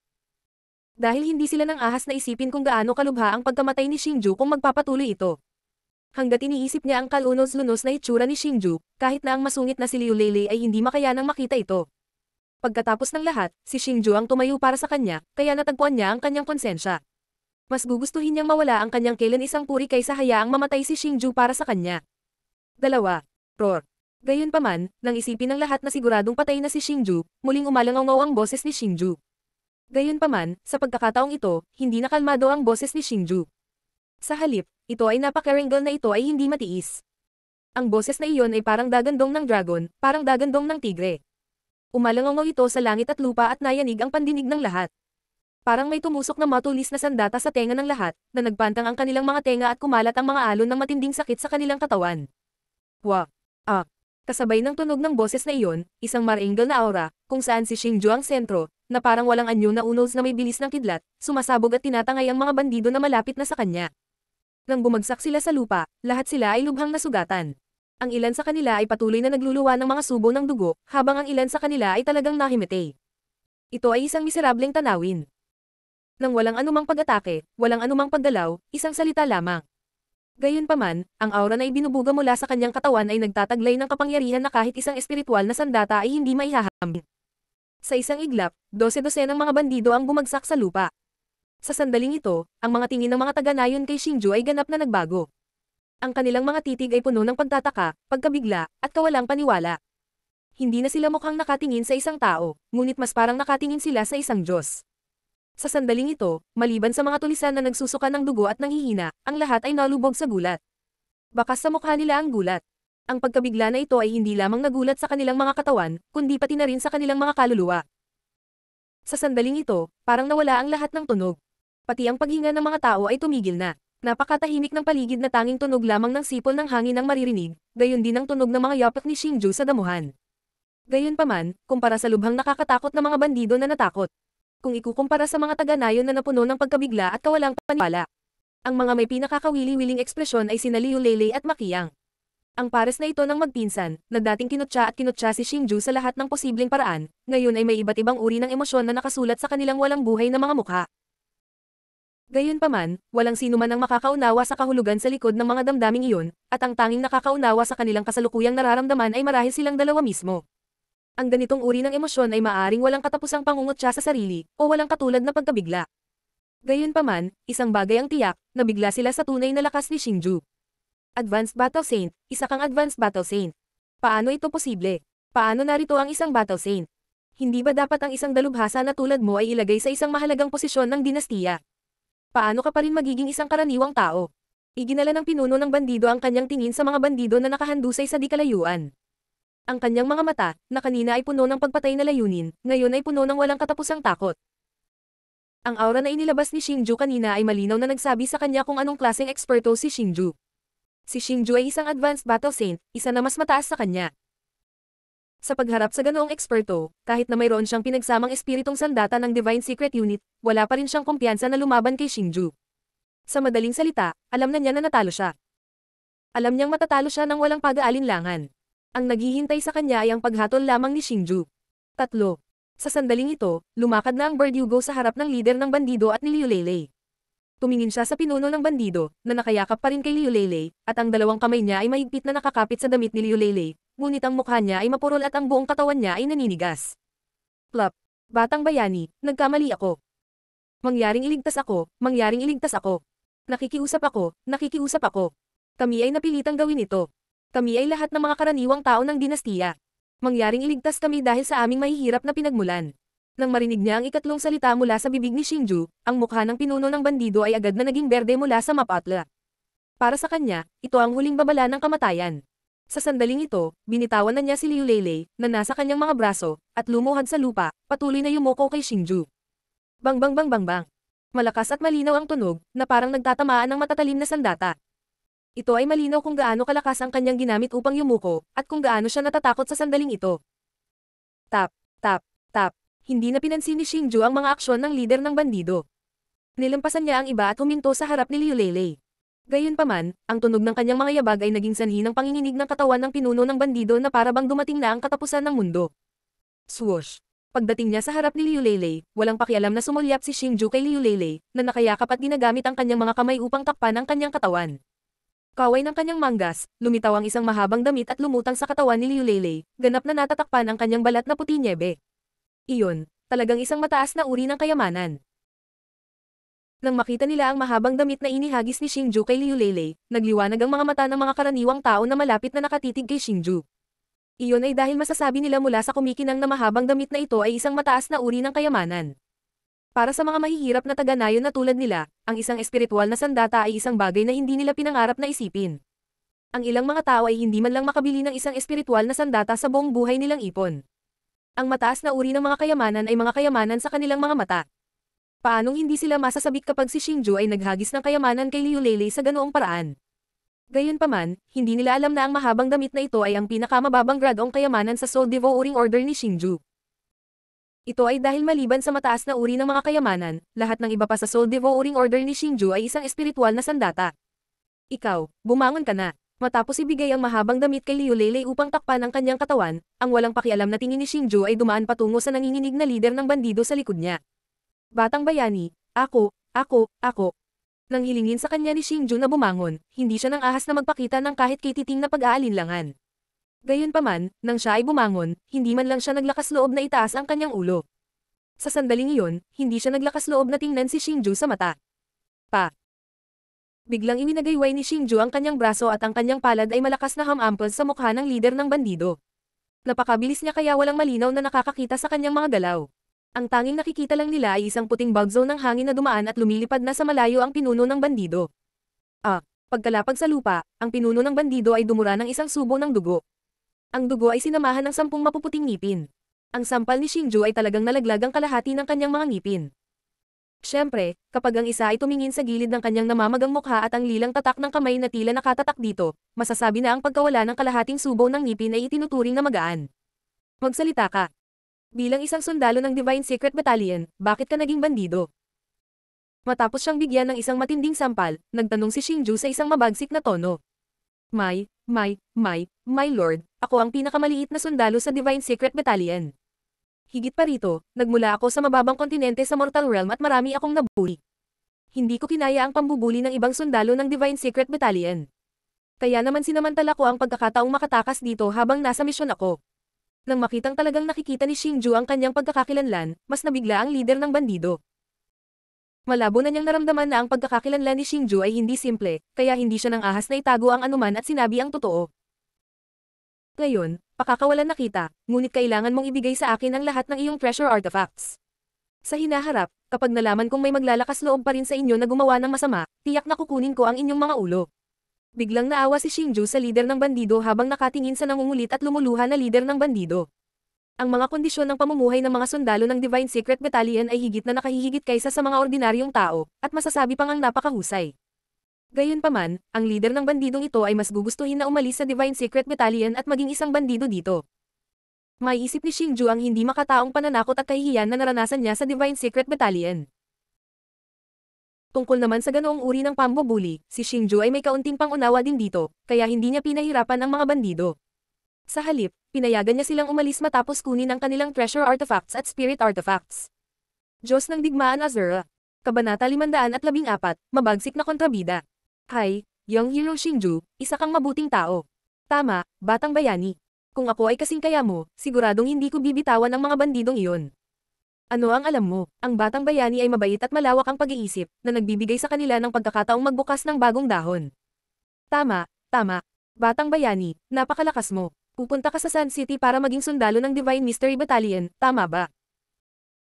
Dahil hindi sila nang ahas na isipin kung gaano kalubha ang pagkamatay ni Xingju kung magpapatuloy ito. Hanggat iniisip niya ang kalunos-lunos na itsura ni Xingju, kahit na ang masungit na si Liu Leilei ay hindi makayanang makita ito. Pagkatapos ng lahat, si Xingju ang tumayo para sa kanya, kaya natagpuan niya ang kanyang konsensya. Mas gugustuhin niyang mawala ang kanyang kailan isang puri kaysa hayaang mamatay si Xingju para sa kanya. 2. Roar. Gayunpaman, nang isipin ng lahat na siguradong patay na si Xingju, muling umalangaw ang boses ni Xingju. Gayunpaman, sa pagkakataong ito, hindi nakalmado ang boses ni Xingju. Sa halip, ito ay napaka-wrinkle na ito ay hindi matiis. Ang boses na iyon ay parang dagandong ng dragon, parang dagandong ng tigre. Umalangaw ito sa langit at lupa at nayanig ang pandinig ng lahat. Parang may tumusok na matulis na sandata sa tenga ng lahat, na nagpantang ang kanilang mga tenga at kumalat ang mga alon ng matinding sakit sa kanilang katawan. Wa! Ah! Kasabay ng tunog ng boses na iyon, isang maringal na aura, kung saan si Xingju ang sentro, na parang walang anyo na unos na may bilis ng kidlat, sumasabog at tinatangay ang mga bandido na malapit na sa kanya. Nang bumagsak sila sa lupa, lahat sila ay lubhang nasugatan. Ang ilan sa kanila ay patuloy na nagluluwa ng mga subo ng dugo, habang ang ilan sa kanila ay talagang nahimatay. Ito ay isang miserableng tanawin. Nang walang anumang pag-atake, walang anumang paggalaw, isang salita lamang. Gayunpaman, ang aura na ibinubuga mula sa kanyang katawan ay nagtataglay ng kapangyarihan na kahit isang espiritual na sandata ay hindi maihahambing. Sa isang iglap, 12-12 ng mga bandido ang bumagsak sa lupa. Sa sandaling ito, ang mga tingin ng mga taga-nayon kay Xingju ay ganap na nagbago. Ang kanilang mga titig ay puno ng pagtataka, pagkabigla, at kawalang paniwala. Hindi na sila mukhang nakatingin sa isang tao, ngunit mas parang nakatingin sila sa isang Diyos. Sa sandaling ito, maliban sa mga tulisan na nagsusuka ng dugo at nanghihina, ang lahat ay nalubog sa gulat. Bakas sa mukha nila ang gulat. Ang pagkabigla na ito ay hindi lamang nagulat sa kanilang mga katawan, kundi pati na rin sa kanilang mga kaluluwa. Sa sandaling ito, parang nawala ang lahat ng tunog. Pati ang paghinga ng mga tao ay tumigil na. Napakatahimik ng paligid na tanging tunog lamang ng sipol ng hangin ang maririnig, gayon din ang tunog ng mga yapak ni Xingju sa damuhan. Gayunpaman, kumpara sa lubhang nakakatakot na mga bandido na natakot. Kung ikukumpara sa mga taga-nayon na napuno ng pagkabigla at kawalang paniwala. Ang mga may pinakakawili-wiling ekspresyon ay sina Liu Leilei at Makiyang. Ang pares na ito ng magpinsan, na dating kinutya si Xingju sa lahat ng posibleng paraan, ngayon ay may iba't ibang uri ng emosyon na nakasulat sa kanilang walang buhay na mga mukha. Gayunpaman, walang sino man ang makakaunawa sa kahulugan sa likod ng mga damdaming iyon, at ang tanging nakakaunawa sa kanilang kasalukuyang nararamdaman ay marahil silang dalawa mismo. Ang ganitong uri ng emosyon ay maaaring walang katapusang pangungutya sa sarili, o walang katulad na pagkabigla. Gayunpaman, isang bagay ang tiyak, nabigla sila sa tunay na lakas ni Xingju. Advanced Battle Saint, isa kang Advanced Battle Saint. Paano ito posible? Paano narito ang isang Battle Saint? Hindi ba dapat ang isang dalubhasa na tulad mo ay ilagay sa isang mahalagang posisyon ng dinastiya? Paano ka pa rin magiging isang karaniwang tao? Iginala ng pinuno ng bandido ang kanyang tingin sa mga bandido na nakahandusay sa di kalayuan. Ang kanyang mga mata, na kanina ay puno ng pagpatay na layunin, ngayon ay puno ng walang katapusang takot. Ang aura na inilabas ni Xingju kanina ay malinaw na nagsabi sa kanya kung anong klaseng eksperto si Xingju. Si Xingju ay isang Advanced Battle Saint, isa na mas mataas sa kanya. Sa pagharap sa ganoong eksperto, kahit na mayroon siyang pinagsamang espiritong sandata ng Divine Secret Unit, wala pa rin siyang kumpiyansa na lumaban kay Xingju. Sa madaling salita, alam na niya na natalo siya. Alam niyang matatalo siya nang walang pag-aalinlangan. Ang naghihintay sa kanya ay ang paghatol lamang ni Xingju. 3. Sa sandaling ito, lumakad na ang Verdugo sa harap ng lider ng bandido at ni Liu Leilei. Tumingin siya sa pinuno ng bandido, na nakayakap pa rin kay Liu Leilei, at ang dalawang kamay niya ay mahigpit na nakakapit sa damit ni Liu Leilei, ngunit ang mukha niya ay mapurol at ang buong katawan niya ay naninigas. Plop. Batang bayani, nagkamali ako. Mangyaring iligtas ako, mangyaring iligtas ako. Nakikiusap ako, nakikiusap ako. Kami ay napilitang gawin ito. Kami ay lahat ng mga karaniwang tao ng dinastiya. Mangyaring iligtas kami dahil sa aming mahihirap na pinagmulan. Nang marinig niya ang ikatlong salita mula sa bibig ni Xingju, ang mukha ng pinuno ng bandido ay agad na naging berde mula sa mapatla. Para sa kanya, ito ang huling babala ng kamatayan. Sa sandaling ito, binitawan na niya si Liu Leilei, na nasa kanyang mga braso, at lumuhod sa lupa, patuloy na yumuko kay Xingju. Bang bang bang bang bang. Malakas at malinaw ang tunog, na parang nagtatamaan ng matatalim na sandata. Ito ay malinaw kung gaano kalakas ang kanyang ginamit upang yumuko, at kung gaano siya natatakot sa sandaling ito. Tap, tap, tap. Hindi na pinansin ni Xingju ang mga aksyon ng lider ng bandido. Nilampasan niya ang iba at huminto sa harap ni Liu Leilei. Gayunpaman, ang tunog ng kanyang mga yabag ay naging sanhi ng panginginig ng katawan ng pinuno ng bandido na para bang dumating na ang katapusan ng mundo. Swoosh! Pagdating niya sa harap ni Liu Leilei, walang pakialam na sumulyap si Xingju kay Liu Leilei, na nakayakap at ginagamit ang kanyang mga kamay upang takpan ang kanyang katawan. Kaway ng kanyang manggas, lumitaw ang isang mahabang damit at lumutang sa katawan ni Liu Leilei, ganap na natatakpan ang kanyang balat na puti nyebe. Iyon, talagang isang mataas na uri ng kayamanan. Nang makita nila ang mahabang damit na inihagis ni Xingju kay Liu Leilei, nagliwanag ang mga mata ng mga karaniwang tao na malapit na nakatitig kay Xingju. Iyon ay dahil masasabi nila mula sa kumikinang na mahabang damit na ito ay isang mataas na uri ng kayamanan. Para sa mga mahihirap na taga-nayon na tulad nila, ang isang espiritual na sandata ay isang bagay na hindi nila pinangarap na isipin. Ang ilang mga tao ay hindi man lang makabili ng isang espiritual na sandata sa buong buhay nilang ipon. Ang mataas na uri ng mga kayamanan ay mga kayamanan sa kanilang mga mata. Paanong hindi sila masasabik kapag si Xingju ay naghagis ng kayamanan kay Liu Leilei sa ganoong paraan? Gayunpaman, hindi nila alam na ang mahabang damit na ito ay ang pinakamababang gradong kayamanan sa Soul Devouring Order ni Xingju. Ito ay dahil maliban sa mataas na uri ng mga kayamanan, lahat ng iba pa sa Soul Devouring Order ni Xingju ay isang espiritual na sandata. Ikaw, bumangon ka na. Matapos ibigay ang mahabang damit kay Liu Leilei upang takpan ang kanyang katawan, ang walang pakialam na tingin ni Xingju ay dumaan patungo sa nanginginig na lider ng bandido sa likod niya. Batang bayani, ako. Nang hilingin sa kanya ni Xingju na bumangon, hindi siya nang ahas na magpakita ng kahit kititing na pag-aalinlangan. Gayunpaman, nang siya ay bumangon, hindi man lang siya naglakas loob na itaas ang kanyang ulo. Sa sandaling iyon, hindi siya naglakas loob na tingnan si Xingju sa mata. Biglang iwinagayway ni Xingju ang kanyang braso at ang kanyang palad ay malakas na hamampal sa mukha ng lider ng bandido. Napakabilis niya kaya walang malinaw na nakakakita sa kanyang mga galaw. Ang tanging nakikita lang nila ay isang puting bugzone ng hangin na dumaan at lumilipad na sa malayo ang pinuno ng bandido. Pagkalapag sa lupa, ang pinuno ng bandido ay dumura ng isang subo ng dugo. Ang dugo ay sinamahan ng 10 mapuputing ngipin. Ang sampal ni Xingju ay talagang nalaglag ang kalahati ng kanyang mga ngipin. Siyempre, kapag ang isa ay tumingin sa gilid ng kanyang namamagang mukha at ang lilang tatak ng kamay na tila nakatatak dito, masasabi na ang pagkawala ng kalahating subo ng ngipin ay itinuturing na magaan. Magsalita ka. Bilang isang sundalo ng Divine Secret Battalion, bakit ka naging bandido? Matapos siyang bigyan ng isang matinding sampal, nagtanong si Xingju sa isang mabagsik na tono. My lord, ako ang pinakamaliit na sundalo sa Divine Secret Battalion. Higit pa rito, nagmula ako sa mababang kontinente sa Mortal Realm at marami akong nabuli. Hindi ko kinaya ang pambubuli ng ibang sundalo ng Divine Secret Battalion. Kaya naman sinamantala ko ang pagkakataong makatakas dito habang nasa misyon ako. Nang makitang talagang nakikita ni Xingju ang kanyang pagkakakilanlan, mas nabigla ang lider ng bandido. Malabo na niyang naramdaman na ang pagkakakilanlan ni Xingju ay hindi simple, kaya hindi siya nang ahas na itago ang anuman at sinabi ang totoo. Ngayon, pakakawalan na kita, ngunit kailangan mong ibigay sa akin ang lahat ng iyong treasure artifacts. Sa hinaharap, kapag nalaman kong may maglalakas loob pa rin sa inyo na gumawa ng masama, tiyak na kukunin ko ang inyong mga ulo. Biglang naawa si Xingju sa lider ng bandido habang nakatingin sa nangungulit at lumuluha na lider ng bandido. Ang mga kondisyon ng pamumuhay ng mga sundalo ng Divine Secret Battalion ay higit na nakahihigit kaysa sa mga ordinaryong tao, at masasabi pang ang napakahusay. Gayunpaman, ang lider ng bandidong ito ay mas gugustuhin na umalis sa Divine Secret Battalion at maging isang bandido dito. Maiisip ni Xingju ang hindi makataong pananakot at kahihiyan na naranasan niya sa Divine Secret Battalion. Tungkol naman sa ganoong uri ng pambubuli, si Xingju ay may kaunting pangunawa din dito, kaya hindi niya pinahirapan ang mga bandido. Sa halip, pinayagan niya silang umalis matapos kunin ang kanilang treasure artifacts at spirit artifacts. Diyos ng Digmaan Azura. Kabanata 514, Mabagsik na Kontrabida. Hi, young hero Xingju, isa kang mabuting tao. Tama, batang bayani. Kung ako ay kasing kaya mo, siguradong hindi ko bibitawan ang mga bandidong iyon. Ano ang alam mo? Ang batang bayani ay mabait at malawak ang pag-iisip, na nagbibigay sa kanila ng pagkakataong magbukas ng bagong dahon. Tama. Batang bayani, napakalakas mo. Pupunta ka sa Sun City para maging sundalo ng Divine Mystery Battalion, tama ba?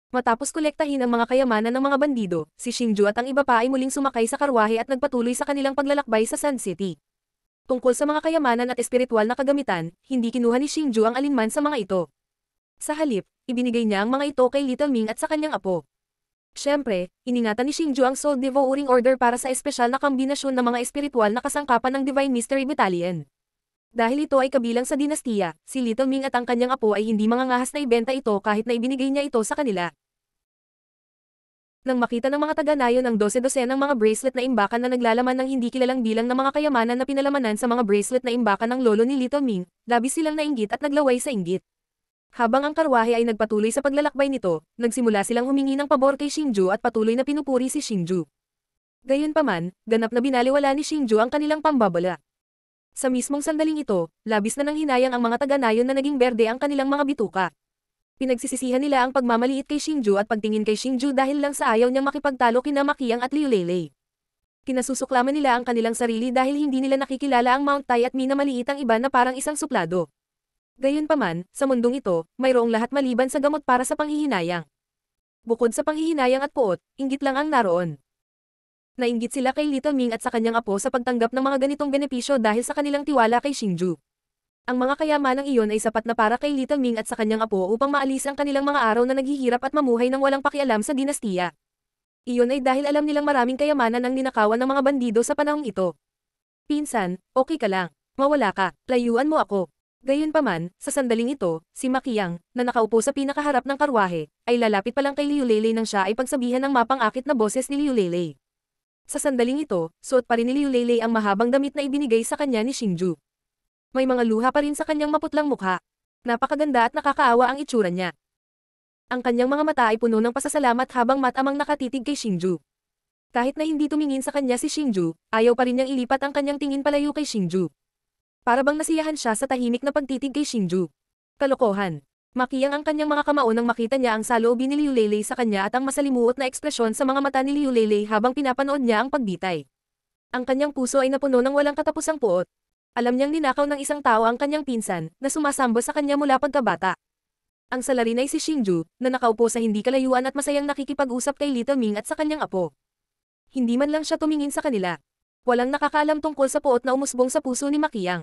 Matapos kolektahin ang mga kayamanan ng mga bandido, si Xingju at ang iba pa ay muling sumakay sa karwahe at nagpatuloy sa kanilang paglalakbay sa Sun City. Tungkol sa mga kayamanan at espiritual na kagamitan, hindi kinuha ni Xingju ang alinman sa mga ito. Sa halip, ibinigay niya ang mga ito kay Little Ming at sa kanyang apo. Siyempre, iningatan ni Xingju ang Soul Devouring Order para sa espesyal na kombinasyon ng mga espiritual na kasangkapan ng Divine Mystery Battalion. Dahil ito ay kabilang sa dinastiya, si Little Ming at ang kanyang apo ay hindi mangangahas na ibenta ito kahit na ibinigay niya ito sa kanila. Nang makita ng mga taga-nayon ang 12-dosenang mga bracelet na imbakan na naglalaman ng hindi kilalang bilang ng mga kayamanan na pinalamanan sa mga bracelet na imbakan ng lolo ni Little Ming, labis silang nainggit at naglaway sa inggit. Habang ang karwahe ay nagpatuloy sa paglalakbay nito, nagsimula silang humingi ng pabor kay Xingju at patuloy na pinupuri si Xingju. Gayunpaman, ganap na binaliwala ni Xingju ang kanilang pambabala. Sa mismong sandaling ito, labis na nang hinayang ang mga taga-nayon na naging berde ang kanilang mga bituka. Pinagsisisihan nila ang pagmamaliit kay Xingju at pagtingin kay Xingju dahil lang sa ayaw niyang makipagtalo kina Makiyang at Liu Leilei. Kinasusuklaman nila ang kanilang sarili dahil hindi nila nakikilala ang Mount Tai at minamaliit ang iba na parang isang suplado. Gayunpaman, sa mundong ito, mayroong lahat maliban sa gamot para sa panghihinayang. Bukod sa panghihinayang at puot, inggit lang ang naroon. Nainggit sila kay Little Ming at sa kanyang apo sa pagtanggap ng mga ganitong benepisyo dahil sa kanilang tiwala kay Xingju. Ang mga kayamanang iyon ay sapat na para kay Little Ming at sa kanyang apo upang maalis ang kanilang mga araw na naghihirap at mamuhay ng walang pakialam sa dinastiya. Iyon ay dahil alam nilang maraming kayamanan ang ninakawan ng mga bandido sa panahong ito. Pinsan, okay ka lang. Mawala ka, layuan mo ako. Gayunpaman, sa sandaling ito, si Makiyang, na nakaupo sa pinakaharap ng karwahe, ay lalapit pa lang kay Liu Leilei nang siya ay pagsabihan ng mapang-akit na boses ni Liu Leilei. Sa sandaling ito, suot pa rin ni Liu Leilei ang mahabang damit na ibinigay sa kanya ni Xingju. May mga luha pa rin sa kanyang maputlang mukha. Napakaganda at nakakaawa ang itsura niya. Ang kanyang mga mata ay puno ng pasasalamat habang matamang nakatitig kay Xingju. Kahit na hindi tumingin sa kanya si Xingju, ayaw pa rin niyang ilipat ang kanyang tingin palayo kay Xingju. Para bang nasiyahan siya sa tahimik na pagtitig kay Xingju. Kalokohan. Makiyang ang kanyang mga kamao nang makita niya ang saloobin ni Liu Leilei sa kanya at ang masalimuot na ekspresyon sa mga mata ni Liu Leilei habang pinapanood niya ang pagbitay. Ang kanyang puso ay napuno ng walang katapusang puot. Alam niyang ninakaw ng isang tao ang kanyang pinsan, na sumasambo sa kanya mula pagkabata. Ang salarin ay si Xingju, na nakaupo sa hindi kalayuan at masayang nakikipag-usap kay Little Ming at sa kanyang apo. Hindi man lang siya tumingin sa kanila. Walang nakakaalam tungkol sa puot na umusbong sa puso ni Makiyang.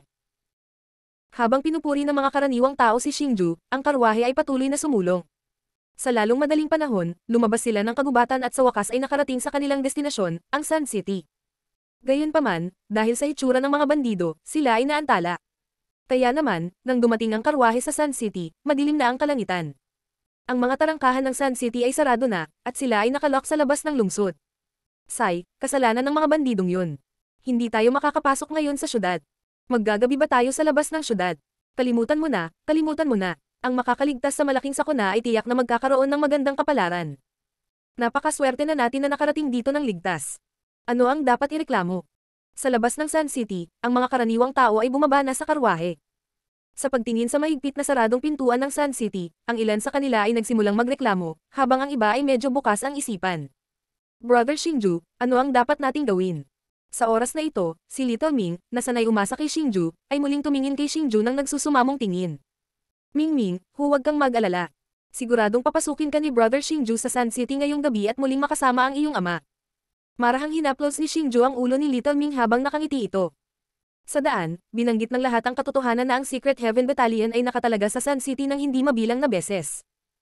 Habang pinupuri ng mga karaniwang tao si Xingju, ang karwahe ay patuloy na sumulong. Sa lalong madaling panahon, lumabas sila ng kagubatan at sa wakas ay nakarating sa kanilang destinasyon, ang Sun City. Gayunpaman, dahil sa hitsura ng mga bandido, sila ay naantala. Kaya naman, nang dumating ang karwahe sa Sun City, madilim na ang kalangitan. Ang mga tarangkahan ng Sun City ay sarado na, at sila ay nakalok sa labas ng lungsod. Sai, kasalanan ng mga bandidong yun. Hindi tayo makakapasok ngayon sa syudad. Maggagabi ba tayo sa labas ng syudad? Kalimutan mo na, kalimutan mo na. Ang makakaligtas sa malaking sakuna ay tiyak na magkakaroon ng magandang kapalaran. Napakaswerte na natin na nakarating dito ng ligtas. Ano ang dapat ireklamo? Sa labas ng Sun City, ang mga karaniwang tao ay bumaba na sa karwahe. Sa pagtingin sa mahigpit na saradong pintuan ng Sun City, ang ilan sa kanila ay nagsimulang magreklamo, habang ang iba ay medyo bukas ang isipan. Brother Xingju, ano ang dapat nating gawin? Sa oras na ito, si Little Ming, na sanay umasa kay Xingju, ay muling tumingin kay Xingju nang nagsusumamong tingin. Ming, huwag kang mag-alala. Siguradong papasukin ka ni Brother Xingju sa Sun City ngayong gabi at muling makasama ang iyong ama. Marahang hinaplos ni Xingju ang ulo ni Little Ming habang nakangiti ito. Sa daan, binanggit ng lahat ang katotohanan na ang Secret Heaven Battalion ay nakatalaga sa Sun City ng hindi mabilang na beses.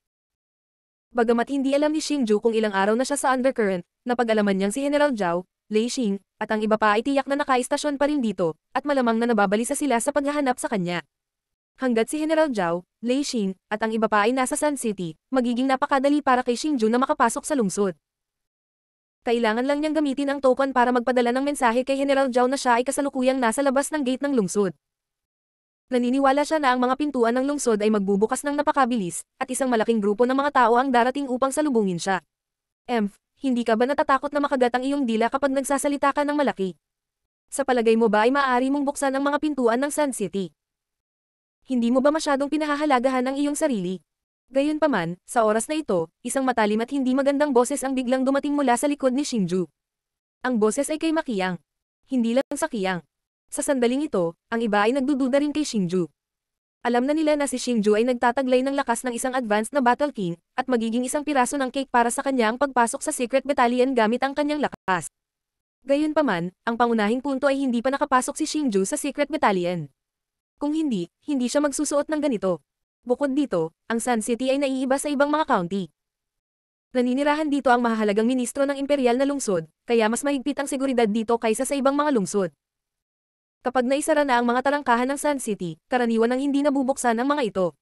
Bagamat hindi alam ni Xingju kung ilang araw na siya sa undercurrent, napag-alaman niyang si General Zhao, Lei Xing, at ang iba pa ay tiyak na nakaistasyon pa rin dito, at malamang na nababalisa sila sa paghahanap sa kanya. Hanggat si General Zhao, Lei Xing, at ang iba pa ay nasa Sun City, magiging napakadali para kay Xingju na makapasok sa lungsod. Kailangan lang niyang gamitin ang token para magpadala ng mensahe kay General Zhao na siya ay kasalukuyang nasa labas ng gate ng lungsod. Naniniwala siya na ang mga pintuan ng lungsod ay magbubukas ng napakabilis, at isang malaking grupo ng mga tao ang darating upang salubungin siya. Hindi ka ba natatakot na makagat ang iyong dila kapag nagsasalita ka ng malaki? Sa palagay mo ba ay maaari mong buksan ang mga pintuan ng Sun City? Hindi mo ba masyadong pinahahalagahan ang iyong sarili? Gayunpaman, sa oras na ito, isang matalim at hindi magandang boses ang biglang dumating mula sa likod ni Xingju. Ang boses ay kay Makiyang. Hindi lang sa Kiyang. Sa sandaling ito, ang iba ay nagdududa rin kay Xingju. Alam na nila na si Xingju ay nagtataglay ng lakas ng isang advanced na Battle King, at magiging isang piraso ng cake para sa kanya ang pagpasok sa Secret Battalion gamit ang kanyang lakas. Gayunpaman, ang pangunahing punto ay hindi pa nakapasok si Xingju sa Secret Battalion. Kung hindi, hindi siya magsusuot ng ganito. Bukod dito, ang Sun City ay naiiba sa ibang mga county. Naninirahan dito ang mahahalagang ministro ng imperial na lungsod, kaya mas mahigpit ang seguridad dito kaysa sa ibang mga lungsod. Kapag naisara na ang mga tarangkahan ng Sun City, karaniwan ang hindi nabubuksan ang mga ito.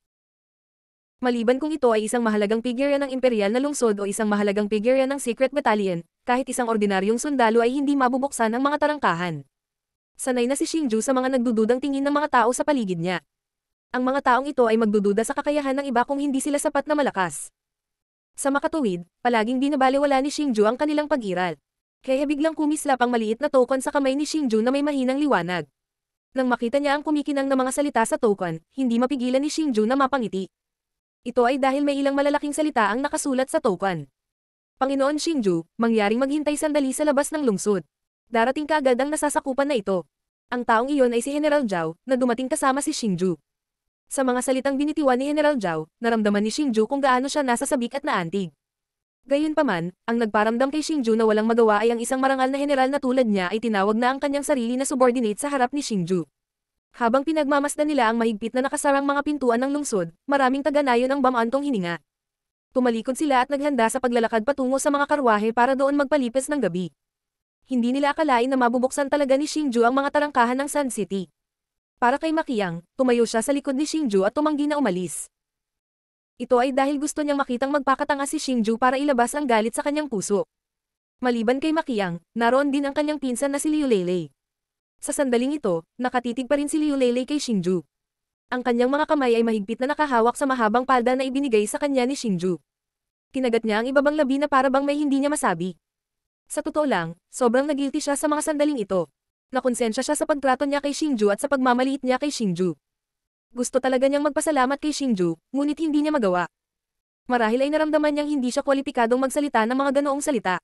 Maliban kung ito ay isang mahalagang figurya ng imperial na lungsod o isang mahalagang figurya ng Secret Battalion, kahit isang ordinaryong sundalo ay hindi mabubuksan ang mga tarangkahan. Sanay na si Xingju sa mga nagdududang tingin ng mga tao sa paligid niya. Ang mga taong ito ay magdududa sa kakayahan ng iba kung hindi sila sapat na malakas. Sa makatuwid, palaging binabalewala ni Xingju ang kanilang pag-iral. Kaya biglang kumislap ang maliit na token sa kamay ni Xingju na may mahinang liwanag. Nang makita niya ang kumikinang na mga salita sa token, hindi mapigilan ni Xingju na mapangiti. Ito ay dahil may ilang malalaking salita ang nakasulat sa token. Panginoon Xingju, mangyaring maghintay sandali sa labas ng lungsod. Darating kaagad ang nasasakupan na ito. Ang taong iyon ay si General Zhao, na dumating kasama si Xingju. Sa mga salitang binitiwan ni General Zhao, naramdaman ni Xingju kung gaano siya nasasabik at naantig. Gayunpaman, ang nagparamdam kay Xingju na walang magawa ay ang isang marangal na general na tulad niya ay tinawag na ang kanyang sarili na subordinate sa harap ni Xingju. Habang pinagmamasdan nila ang mahigpit na nakasarang mga pintuan ng lungsod, maraming taga-nayon ang bamantong hininga. Tumalikod sila at naghanda sa paglalakad patungo sa mga karwahe para doon magpalipis ng gabi. Hindi nila akalain na mabubuksan talaga ni Xingju ang mga tarangkahan ng Sun City. Para kay Makiyang, tumayo siya sa likod ni Xingju at tumanggi na umalis. Ito ay dahil gusto niyang makitang magpakatanga si Xingju para ilabas ang galit sa kanyang puso. Maliban kay Makiyang, naroon din ang kanyang pinsan na si Liu Leilei. Sa sandaling ito, nakatitig pa rin si Liu Leilei kay Xingju. Ang kanyang mga kamay ay mahigpit na nakahawak sa mahabang palda na ibinigay sa kanya ni Xingju. Kinagat niya ang ibabang labi na para bang may hindi niya masabi. Sa totoo lang, sobrang nagilty siya sa mga sandaling ito. Nakonsensya siya sa pagtrato niya kay Xingju at sa pagmamaliit niya kay Xingju. Gusto talaga niyang magpasalamat kay Xingju, ngunit hindi niya magawa. Marahil ay naramdaman niyang hindi siya kwalipikadong magsalita ng mga ganoong salita.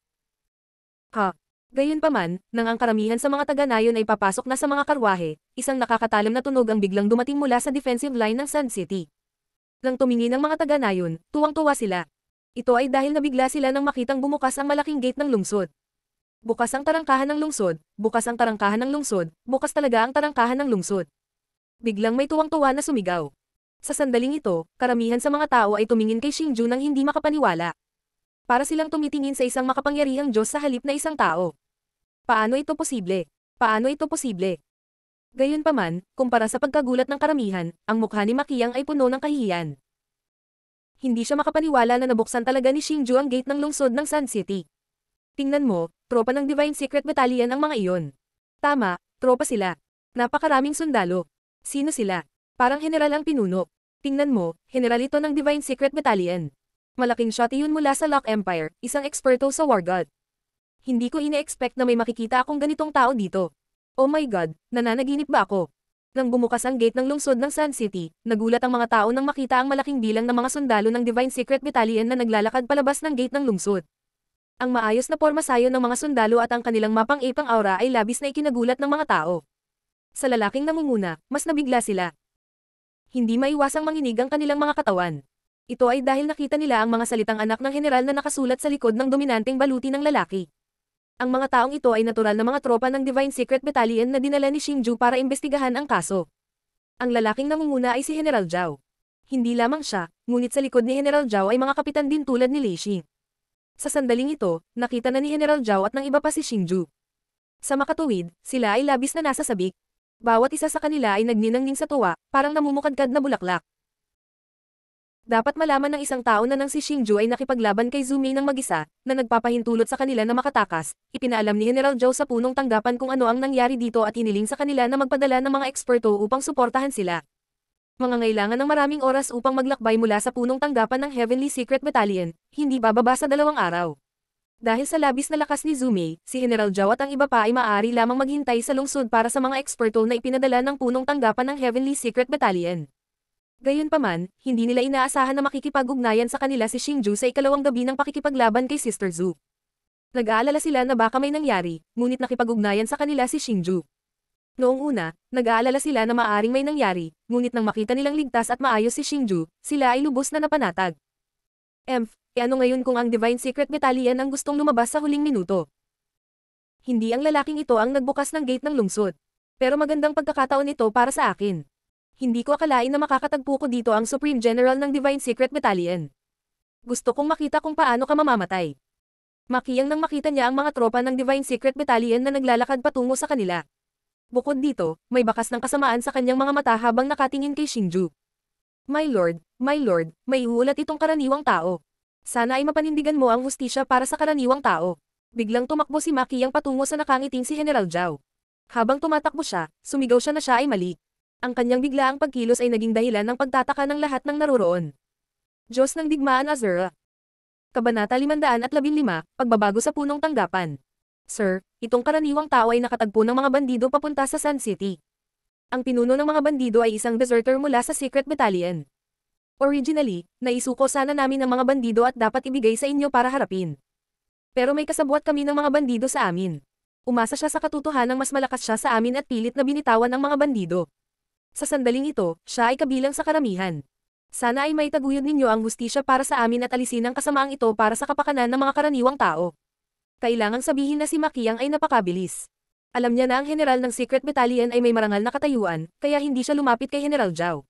Gayunpaman, nang ang karamihan sa mga taga-nayon ay papasok na sa mga karwahe, isang nakakatalim na tunog ang biglang dumating mula sa defensive line ng Sun City. Nang tumingin ang mga taga-nayon, tuwang-tuwa sila. Ito ay dahil nabigla sila nang makitang bumukas ang malaking gate ng lungsod. Bukas ang tarangkahan ng lungsod, bukas ang tarangkahan ng lungsod, bukas talaga ang tarangkahan ng lungsod. Biglang may tuwang-tuwa na sumigaw. Sa sandaling ito, karamihan sa mga tao ay tumingin kay Xingju nang hindi makapaniwala. Para silang tumitingin sa isang makapangyarihang Diyos sa halip na isang tao. Paano ito posible? Paano ito posible? Gayunpaman, kumpara sa pagkagulat ng karamihan, ang mukha ni Makiyang ay puno ng kahihiyan. Hindi siya makapaniwala na nabuksan talaga ni Xingju ang gate ng lungsod ng Sun City. Tingnan mo, tropa ng Divine Secret Battalion ang mga iyon. Tama, tropa sila. Napakaraming sundalo. Sino sila? Parang general ang pinuno. Tingnan mo, general ito ng Divine Secret Battalion. Malaking shot iyon mula sa Lock Empire, isang eksperto sa War God. Hindi ko ine-expect na may makikita akong ganitong tao dito. Oh my God, nananaginip ba ako? Nang bumukas ang gate ng lungsod ng Sun City, nagulat ang mga tao nang makita ang malaking bilang ng mga sundalo ng Divine Secret Battalion na naglalakad palabas ng gate ng lungsod. Ang maayos na pormasayo ng mga sundalo at ang kanilang mapang-ipang aura ay labis na ikinagulat ng mga tao. Sa lalaking namumuna, mas nabigla sila. Hindi maiwasang manginig ang kanilang mga katawan. Ito ay dahil nakita nila ang mga salitang anak ng general na nakasulat sa likod ng dominanteng baluti ng lalaki. Ang mga taong ito ay natural na mga tropa ng Divine Secret Battalion na dinala ni Xingju para imbestigahan ang kaso. Ang lalaking namumuna ay si General Zhao. Hindi lamang siya, ngunit sa likod ni General Zhao ay mga kapitan din tulad ni Lei Shi. Sa sandaling ito, nakita na ni General Zhao at ng iba pa si Xingju. Sa makatuwid, sila ay labis na nasasabik. Bawat isa sa kanila ay nagninangning sa tuwa, parang namumukadkad na bulaklak. Dapat malaman ng isang tao na nang si Xingju ay nakipaglaban kay Zhu Mei ng mag-isa, na nagpapahintulot sa kanila na makatakas, ipinaalam ni General Zhao sa punong tanggapan kung ano ang nangyari dito at hiniling sa kanila na magpadala ng mga eksperto upang suportahan sila. Mangangailangan ng maraming oras upang maglakbay mula sa punong tanggapan ng Heavenly Secret Battalion, hindi bababa sa 2 araw. Dahil sa labis na lakas ni Zhu Mei, si General Zhao at ang iba pa ay maaari lamang maghintay sa lungsod para sa mga eksperto na ipinadala ng punong tanggapan ng Heavenly Secret Battalion. Gayunpaman, hindi nila inaasahan na makikipag-ugnayan sa kanila si Xingju sa ikalawang gabi ng pakikipaglaban kay Sister Zhu. Nag-aalala sila na baka may nangyari, ngunit nakipag-ugnayan sa kanila si Xingju. Noong una, nag-aalala sila na maaaring may nangyari, ngunit nang makita nilang ligtas at maayos si Xingju, sila ay lubos na napanatag. Ano ngayon kung ang Divine Secret Battalion ang gustong lumabas sa huling minuto? Hindi ang lalaking ito ang nagbukas ng gate ng lungsod. Pero magandang pagkakataon ito para sa akin. Hindi ko akalain na makakatagpo ko dito ang Supreme General ng Divine Secret Battalion. Gusto kong makita kung paano ka mamamatay. Makiyang nang makita niya ang mga tropa ng Divine Secret Battalion na naglalakad patungo sa kanila. Bukod dito, may bakas ng kasamaan sa kanyang mga mata habang nakatingin kay Xingju. My lord, may uulat itong karaniwang tao. Sana ay mapanindigan mo ang hustisya para sa karaniwang tao. Biglang tumakbo si Makiyang patungo sa nakangiting si General Zhao. Habang tumatakbo siya, sumigaw siya na siya ay mali. Ang kanyang biglaang pagkilos ay naging dahilan ng pagtataka ng lahat ng naroroon. Diyos ng Digmaan Azura. Kabanata 515, Pagbabago sa punong tanggapan. Sir, itong karaniwang tao ay nakatagpo ng mga bandido papunta sa Sun City. Ang pinuno ng mga bandido ay isang deserter mula sa Secret Battalion. Originally, naisuko sana namin ang mga bandido at dapat ibigay sa inyo para harapin. Pero may kasabwat kami ng mga bandido sa amin. Umasa siya sa katotohanang mas malakas siya sa amin at pilit na binitawan ang mga bandido. Sa sandaling ito, siya ay kabilang sa karamihan. Sana ay maitaguyod ninyo ang hustisya para sa amin at alisin ang kasamaang ito para sa kapakanan ng mga karaniwang tao. Kailangang sabihin na si Makiyang ay napakabilis. Alam niya na ang general ng Secret Battalion ay may marangal na katayuan, kaya hindi siya lumapit kay General Zhao.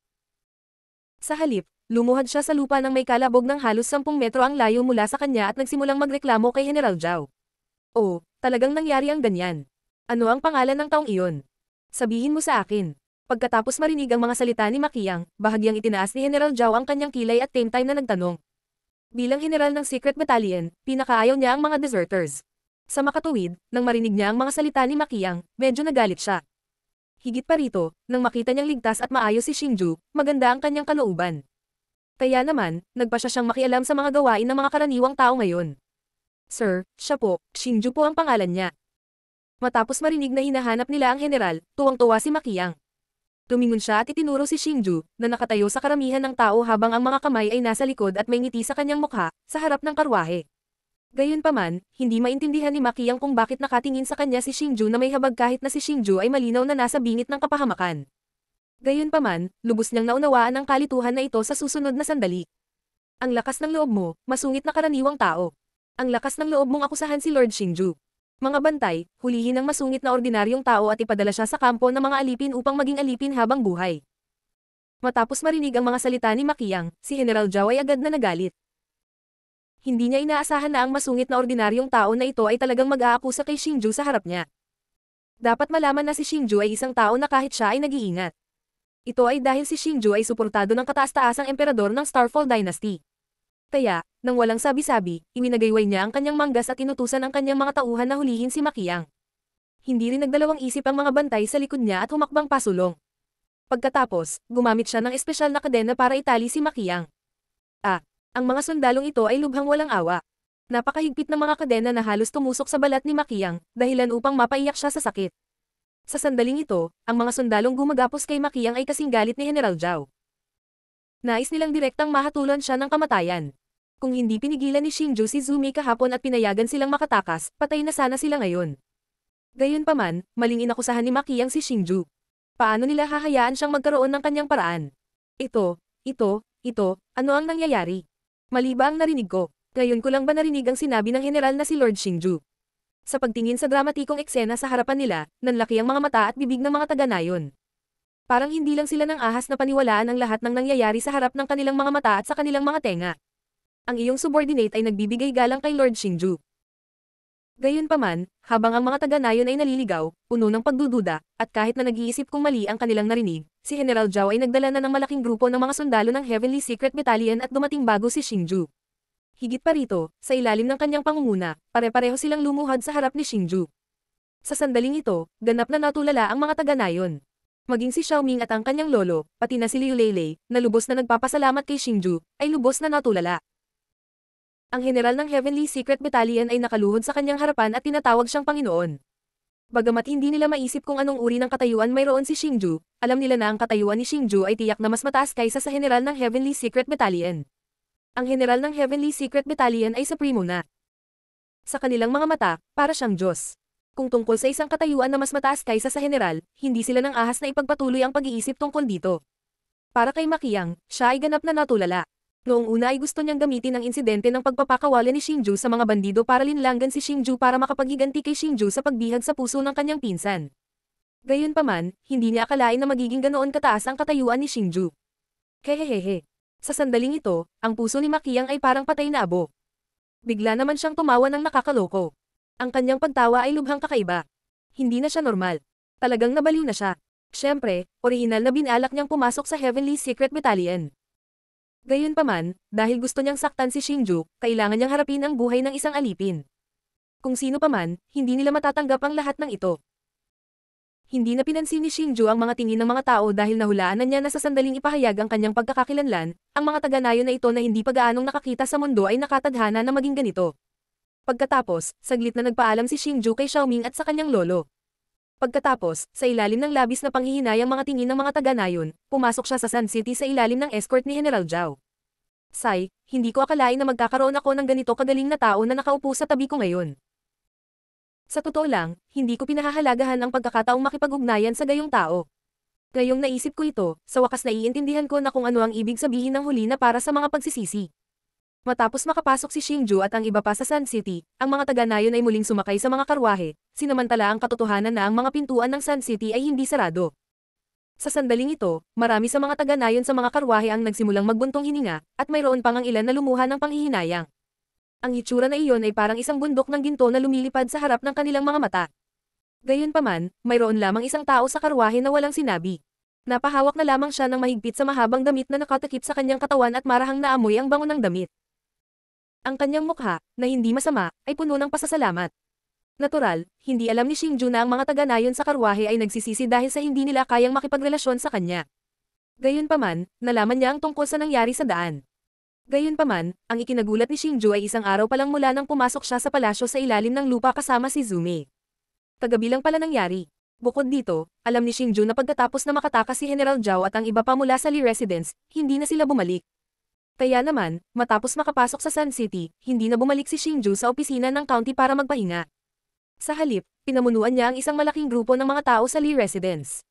Sa halip, lumuhad siya sa lupa nang may kalabog ng halos 10 metro ang layo mula sa kanya at nagsimulang magreklamo kay General Zhao. Oh, talagang nangyari ang ganyan. Ano ang pangalan ng taong iyon? Sabihin mo sa akin. Pagkatapos marinig ang mga salita ni Makiyang, bahagyang itinaas ni General Zhao ang kanyang kilay at same time na nagtanong. Bilang general ng Secret Battalion, pinakaayaw niya ang mga deserters. Sa makatuwid, nang marinig niya ang mga salita ni Makiyang, medyo nagalit siya. Higit pa rito, nang makita niyang ligtas at maayos si Xingju, maganda ang kanyang kalooban. Kaya naman, nagpa siya siyang makialam sa mga gawain ng mga karaniwang tao ngayon. Sir, siya po, Xingju po ang pangalan niya. Matapos marinig na hinahanap nila ang general, tuwang-tuwa si Makiyang. Tumingon siya at itinuro si Xingju, na nakatayo sa karamihan ng tao habang ang mga kamay ay nasa likod at may ngiti sa kanyang mukha, sa harap ng karwahe. Gayunpaman, hindi maintindihan ni Makiyang kung bakit nakatingin sa kanya si Xingju na may habag kahit na si Xingju ay malinaw na nasa bingit ng kapahamakan. Gayunpaman, lubos niyang naunawaan ang kalituhan na ito sa susunod na sandali. Ang lakas ng loob mo, masungit na karaniwang tao. Ang lakas ng loob mong akusahan si Lord Xingju. Mga bantay, hulihin ang masungit na ordinaryong tao at ipadala siya sa kampo ng mga alipin upang maging alipin habang buhay. Matapos marinig ang mga salita ni Makiyang, si General Zhao ay agad na nagalit. Hindi niya inaasahan na ang masungit na ordinaryong tao na ito ay talagang mag-aakusa kay Xingju sa harap niya. Dapat malaman na si Xingju ay isang tao na kahit siya ay nag-iingat. Ito ay dahil si Xingju ay suportado ng kataas-taasang emperador ng Starfall Dynasty. Kaya, nang walang sabi-sabi, iwinagayway niya ang kanyang manggas at inutusan ang kanyang mga tauhan na hulihin si Makiyang. Hindi rin nagdalawang isip ang mga bantay sa likod niya at humakbang pasulong. Pagkatapos, gumamit siya ng espesyal na kadena para itali si Makiyang. Ang mga sundalong ito ay lubhang walang awa. Napakahigpit ng mga kadena na halos tumusok sa balat ni Makiyang, dahilan upang mapaiyak siya sa sakit. Sa sandaling ito, ang mga sundalong gumagapos kay Makiyang ay kasing galit ni General Zhao. Nais nilang direktang mahatulan siya ng kamatayan. Kung hindi pinigilan ni Xingju si Zumi kahapon at pinayagan silang makatakas, patay na sana sila ngayon. Gayunpaman, maling inakusahan ni Makiyang si Xingju. Paano nila hahayaan siyang magkaroon ng kanyang paraan? Ito, ano ang nangyayari? Mali ba ang narinig ko? Ngayon ko lang ba narinig ang sinabi ng general na si Lord Xingju? Sa pagtingin sa dramatikong eksena sa harapan nila, nanlaki ang mga mata at bibig ng mga taga-nayon. Parang hindi lang sila ng ahas na paniwalaan ang lahat ng nangyayari sa harap ng kanilang mga mata at sa kanilang mga tenga. Ang iyong subordinate ay nagbibigay galang kay Lord Xingju. Gayunpaman, habang ang mga taga-nayon ay naliligaw, puno ng pagdududa, at kahit na nag-iisip kung mali ang kanilang narinig, si General Zhao ay nagdala na ng malaking grupo ng mga sundalo ng Heavenly Secret Battalion at dumating bago si Xingju. Higit pa rito, sa ilalim ng kanyang pangunguna, pare-pareho silang lumuhad sa harap ni Xingju. Sa sandaling ito, ganap na natulala ang mga taga-nayon. Maging si Xiaoming at ang kanyang lolo, pati na si Liu Leilei, na lubos na nagpapasalamat kay Xingju, ay lubos na natulala. Ang general ng Heavenly Secret Battalion ay nakaluhod sa kanyang harapan at tinatawag siyang Panginoon. Bagamat hindi nila maisip kung anong uri ng katayuan mayroon si Xingju, alam nila na ang katayuan ni Xingju ay tiyak na mas mataas kaysa sa general ng Heavenly Secret Battalion. Ang general ng Heavenly Secret Battalion ay supremo na. Sa kanilang mga mata, para siyang Diyos. Kung tungkol sa isang katayuan na mas mataas kaysa sa general, hindi sila nang ahas na ipagpatuloy ang pag-iisip tungkol dito. Para kay Makiyang, siya ay ganap na natulala. Noong una ay gusto niyang gamitin ang insidente ng pagpapakawala ni Xingju sa mga bandido para linlanggan si Xingju para makapaghiganti kay Xingju sa pagbihag sa puso ng kanyang pinsan. Gayunpaman, hindi niya akalain na magiging ganoon kataas ang katayuan ni Xingju. Hehehehe. Sa sandaling ito, ang puso ni Makiyang ay parang patay na abo. Bigla naman siyang tumawa ng nakakaloko. Ang kanyang pagtawa ay lubhang kakaiba. Hindi na siya normal. Talagang nabaliw na siya. Siyempre, orihinal na binalak niyang pumasok sa Heavenly Secret Battalion. Gayunpaman, dahil gusto niyang saktan si Xingju, kailangan niyang harapin ang buhay ng isang alipin. Kung sino paman, hindi nila matatanggap ang lahat ng ito. Hindi na pinansin ni Xingju ang mga tingin ng mga tao dahil nahulaan na niya na sa sandaling ipahayag ang kanyang pagkakakilanlan, ang mga taga-nayon na ito na hindi pa gaanong nakakita sa mundo ay nakatadhana na maging ganito. Pagkatapos, saglit na nagpaalam si Xingju kay Xiaoming at sa kanyang lolo. Pagkatapos, sa ilalim ng labis na panghihinayang mga tingin ng mga taga-nayon, pumasok siya sa Sun City sa ilalim ng escort ni General Zhao. Sai, hindi ko akalain na magkakaroon ako ng ganito kagaling na tao na nakaupo sa tabi ko ngayon. Sa totoo lang, hindi ko pinahahalagahan ang pagkakataong makipag-ugnayan sa gayong tao. Ngayong naisip ko ito, sa wakas naiintindihan ko na kung ano ang ibig sabihin ng huli na para sa mga pagsisisi. Matapos makapasok si Xingju at ang iba pa sa Sun City, ang mga taga-nayon ay muling sumakay sa mga karwahe, sinamantala ang katotohanan na ang mga pintuan ng Sun City ay hindi sarado. Sa sandaling ito, marami sa mga taga-nayon sa mga karwahe ang nagsimulang magbuntong hininga, at mayroon pang ang ilan na lumuha ng panghihinayang. Ang hitsura na iyon ay parang isang bundok ng ginto na lumilipad sa harap ng kanilang mga mata. Gayunpaman, mayroon lamang isang tao sa karwahe na walang sinabi. Napahawak na lamang siya ng mahigpit sa mahabang damit na nakatakip sa kanyang katawan at marahang naamoy ang bango ng damit. Ang kanyang mukha, na hindi masama, ay puno ng pasasalamat. Natural, hindi alam ni Xingju na ang mga taga-nayon sa karwahe ay nagsisisi dahil sa hindi nila kayang makipagrelasyon sa kanya. Gayunpaman, nalaman niya ang tungkol sa nangyari sa daan. Gayunpaman, ang ikinagulat ni Xingju ay isang araw pa lang mula nang pumasok siya sa palasyo sa ilalim ng lupa kasama si Zume. Kagabi lang pala nangyari. Bukod dito, alam ni Xingju na pagkatapos na makatakas si General Zhao at ang iba pa mula sa Li Residence, hindi na sila bumalik. Kaya naman, matapos makapasok sa Sun City, hindi na bumalik si Xingju sa opisina ng county para magpahinga. Sa halip, pinamunuan niya ang isang malaking grupo ng mga tao sa Li Residence.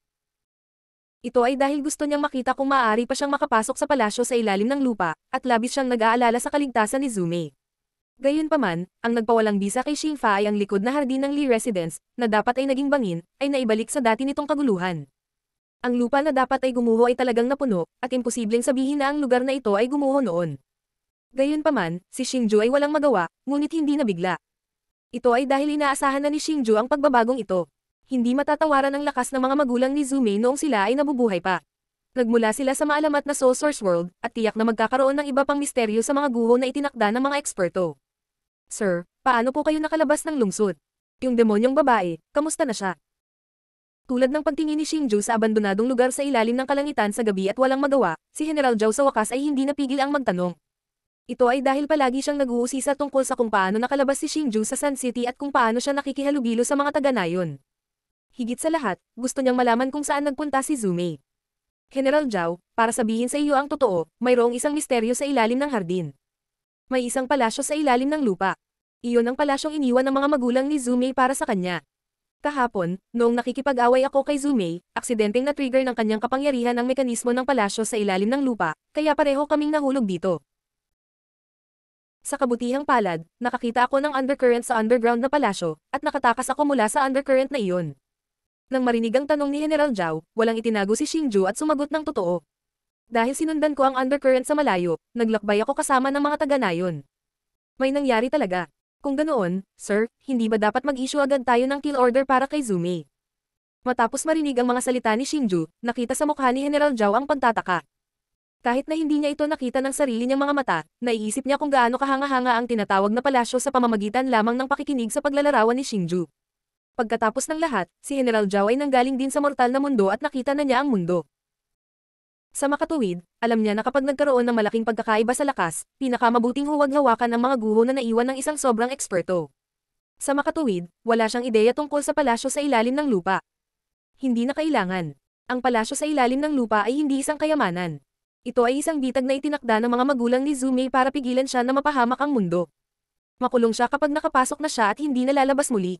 Ito ay dahil gusto niyang makita kung maaari pa siyang makapasok sa palasyo sa ilalim ng lupa, at labis siyang nag-aalala sa kaligtasan ni Zume. Gayunpaman, ang nagpawalang bisa kay Xingfa ay ang likod na hardin ng Li Residence, na dapat ay naging bangin, ay naibalik sa dati nitong kaguluhan. Ang lupa na dapat ay gumuho ay talagang napuno, at imposibleng sabihin na ang lugar na ito ay gumuho noon. Gayunpaman, si Xingju ay walang magawa, ngunit hindi nabigla. Ito ay dahil inaasahan na ni Xingju ang pagbabagong ito. Hindi matatawaran ang lakas ng mga magulang ni Zume noong sila ay nabubuhay pa. Nagmula sila sa maalamat na Soul Source World, at tiyak na magkakaroon ng iba pang misteryo sa mga guho na itinakda ng mga eksperto. Sir, paano po kayo nakalabas ng lungsod? Yung demonyong babae, kamusta na siya? Tulad ng pagtingin ni Xingju sa abandonadong lugar sa ilalim ng kalangitan sa gabi at walang magawa, si General Zhao sa wakas ay hindi napigil ang magtanong. Ito ay dahil palagi siyang nag-uusisa tungkol sa kung paano nakalabas si Xingju sa Sun City at kung paano siya nakikihalubilo sa mga taga-nayon. Higit sa lahat, gusto niyang malaman kung saan nagpunta si Zume. General Zhao, para sabihin sa iyo ang totoo, mayroong isang misteryo sa ilalim ng hardin. May isang palasyo sa ilalim ng lupa. Iyon ang palasyong iniwan ng mga magulang ni Zume para sa kanya. Kahapon, noong nakikipag-away ako kay Zume, aksidenteng na-trigger ng kanyang kapangyarihan ang mekanismo ng palasyo sa ilalim ng lupa, kaya pareho kaming nahulog dito. Sa kabutihang palad, nakakita ako ng undercurrent sa underground na palasyo, at nakatakas ako mula sa undercurrent na iyon. Nang marinig ang tanong ni General Zhao, walang itinago si Xingju at sumagot ng totoo. Dahil sinundan ko ang undercurrent sa malayo, naglakbay ako kasama ng mga taga-nayon. May nangyari talaga. Kung ganoon, sir, hindi ba dapat mag-issue agad tayo ng kill order para kay Zume? Matapos marinig ang mga salita ni Xingju, nakita sa mukha ni General Zhao ang pagtataka. Kahit na hindi niya ito nakita ng sarili niyang mga mata, naiisip niya kung gaano kahanga-hanga ang tinatawag na palasyo sa pamamagitan lamang ng pakikinig sa paglalarawan ni Xingju. Pagkatapos ng lahat, si General Zhao ay nanggaling din sa mortal na mundo at nakita na niya ang mundo. Sa makatuwid, alam niya na kapag nagkaroon ng malaking pagkakaiba sa lakas, pinakamabuting huwag-hawakan ang mga guho na naiwan ng isang sobrang eksperto. Sa makatuwid, wala siyang ideya tungkol sa palasyo sa ilalim ng lupa. Hindi na kailangan. Ang palasyo sa ilalim ng lupa ay hindi isang kayamanan. Ito ay isang bitag na itinakda ng mga magulang ni Zume para pigilan siya na mapahamak ang mundo. Makulong siya kapag nakapasok na siya at hindi na lalabas muli.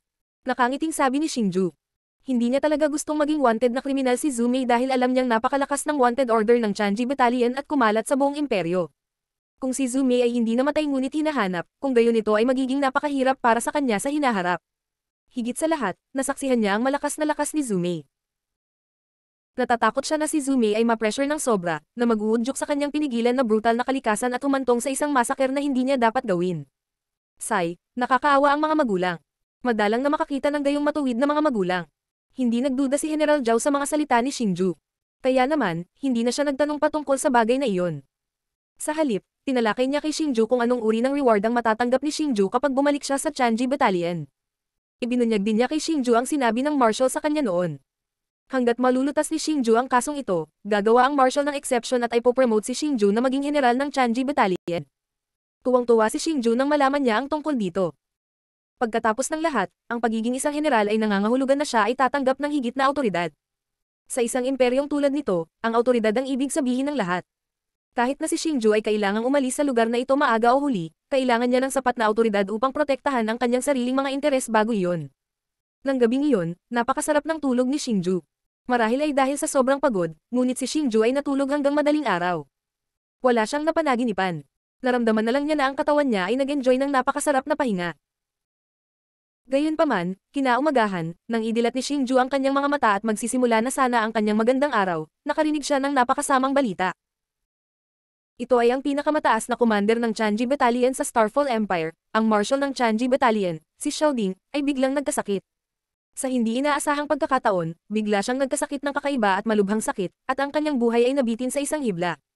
Nakangiting sabi ni Xingju. Hindi niya talaga gustong maging wanted na kriminal si Zhu Mei dahil alam niyang napakalakas ng wanted order ng Chanji Battalion at kumalat sa buong imperyo. Kung si Zhu Mei ay hindi namatay ngunit hinahanap, kung gayon ito ay magiging napakahirap para sa kanya sa hinaharap. Higit sa lahat, nasaksihan niya ang malakas na lakas ni Zhu Mei. Natatakot siya na si Zhu Mei ay ma-pressure ng sobra, na mag-uudyok sa kanyang pinigilan na brutal na kalikasan at humantong sa isang masaker na hindi niya dapat gawin. Sai, nakakaawa ang mga magulang. Madalang na makakita ng gayong matuwid na mga magulang. Hindi nagduda si General Zhao sa mga salita ni Xingju. Kaya naman, hindi na siya nagtanong patungkol sa bagay na iyon. Sa halip, tinalakay niya kay Xingju kung anong uri ng reward ang matatanggap ni Xingju kapag bumalik siya sa Chanji Battalion. Ibinunyag din niya kay Xingju ang sinabi ng marshal sa kanya noon. Hanggat malulutas ni Xingju ang kasong ito, gagawa ang marshal ng exception at ay popromote si Xingju na maging general ng Chanji Battalion. Tuwang-tuwa si Xingju nang malaman niya ang tungkol dito. Pagkatapos ng lahat, ang pagiging isang general ay nangangahulugan na siya ay tatanggap ng higit na awtoridad. Sa isang imperyong tulad nito, ang awtoridad ang ibig sabihin ng lahat. Kahit na si Xingju ay kailangang umalis sa lugar na ito maaga o huli, kailangan niya ng sapat na awtoridad upang protektahan ang kanyang sariling mga interes bago iyon. Nang gabing iyon, napakasarap ng tulog ni Xingju. Marahil ay dahil sa sobrang pagod, ngunit si Xingju ay natulog hanggang madaling araw. Wala siyang napanaginipan. Naramdaman na lang niya na ang katawan niya ay nag-enjoy ng napakasarap na pahinga. Gayunpaman, kinaumagahan, nang idilat ni Xingju ang kanyang mga mata at magsisimula na sana ang kanyang magandang araw, nakarinig siya ng napakasamang balita. Ito ay ang pinakamataas na commander ng Chanji Battalion sa Starfall Empire, ang marshal ng Chanji Battalion, si Xiaoding, ay biglang nagkasakit. Sa hindi inaasahang pagkakataon, bigla siyang nagkasakit ng kakaiba at malubhang sakit, at ang kanyang buhay ay nabitin sa isang hibla.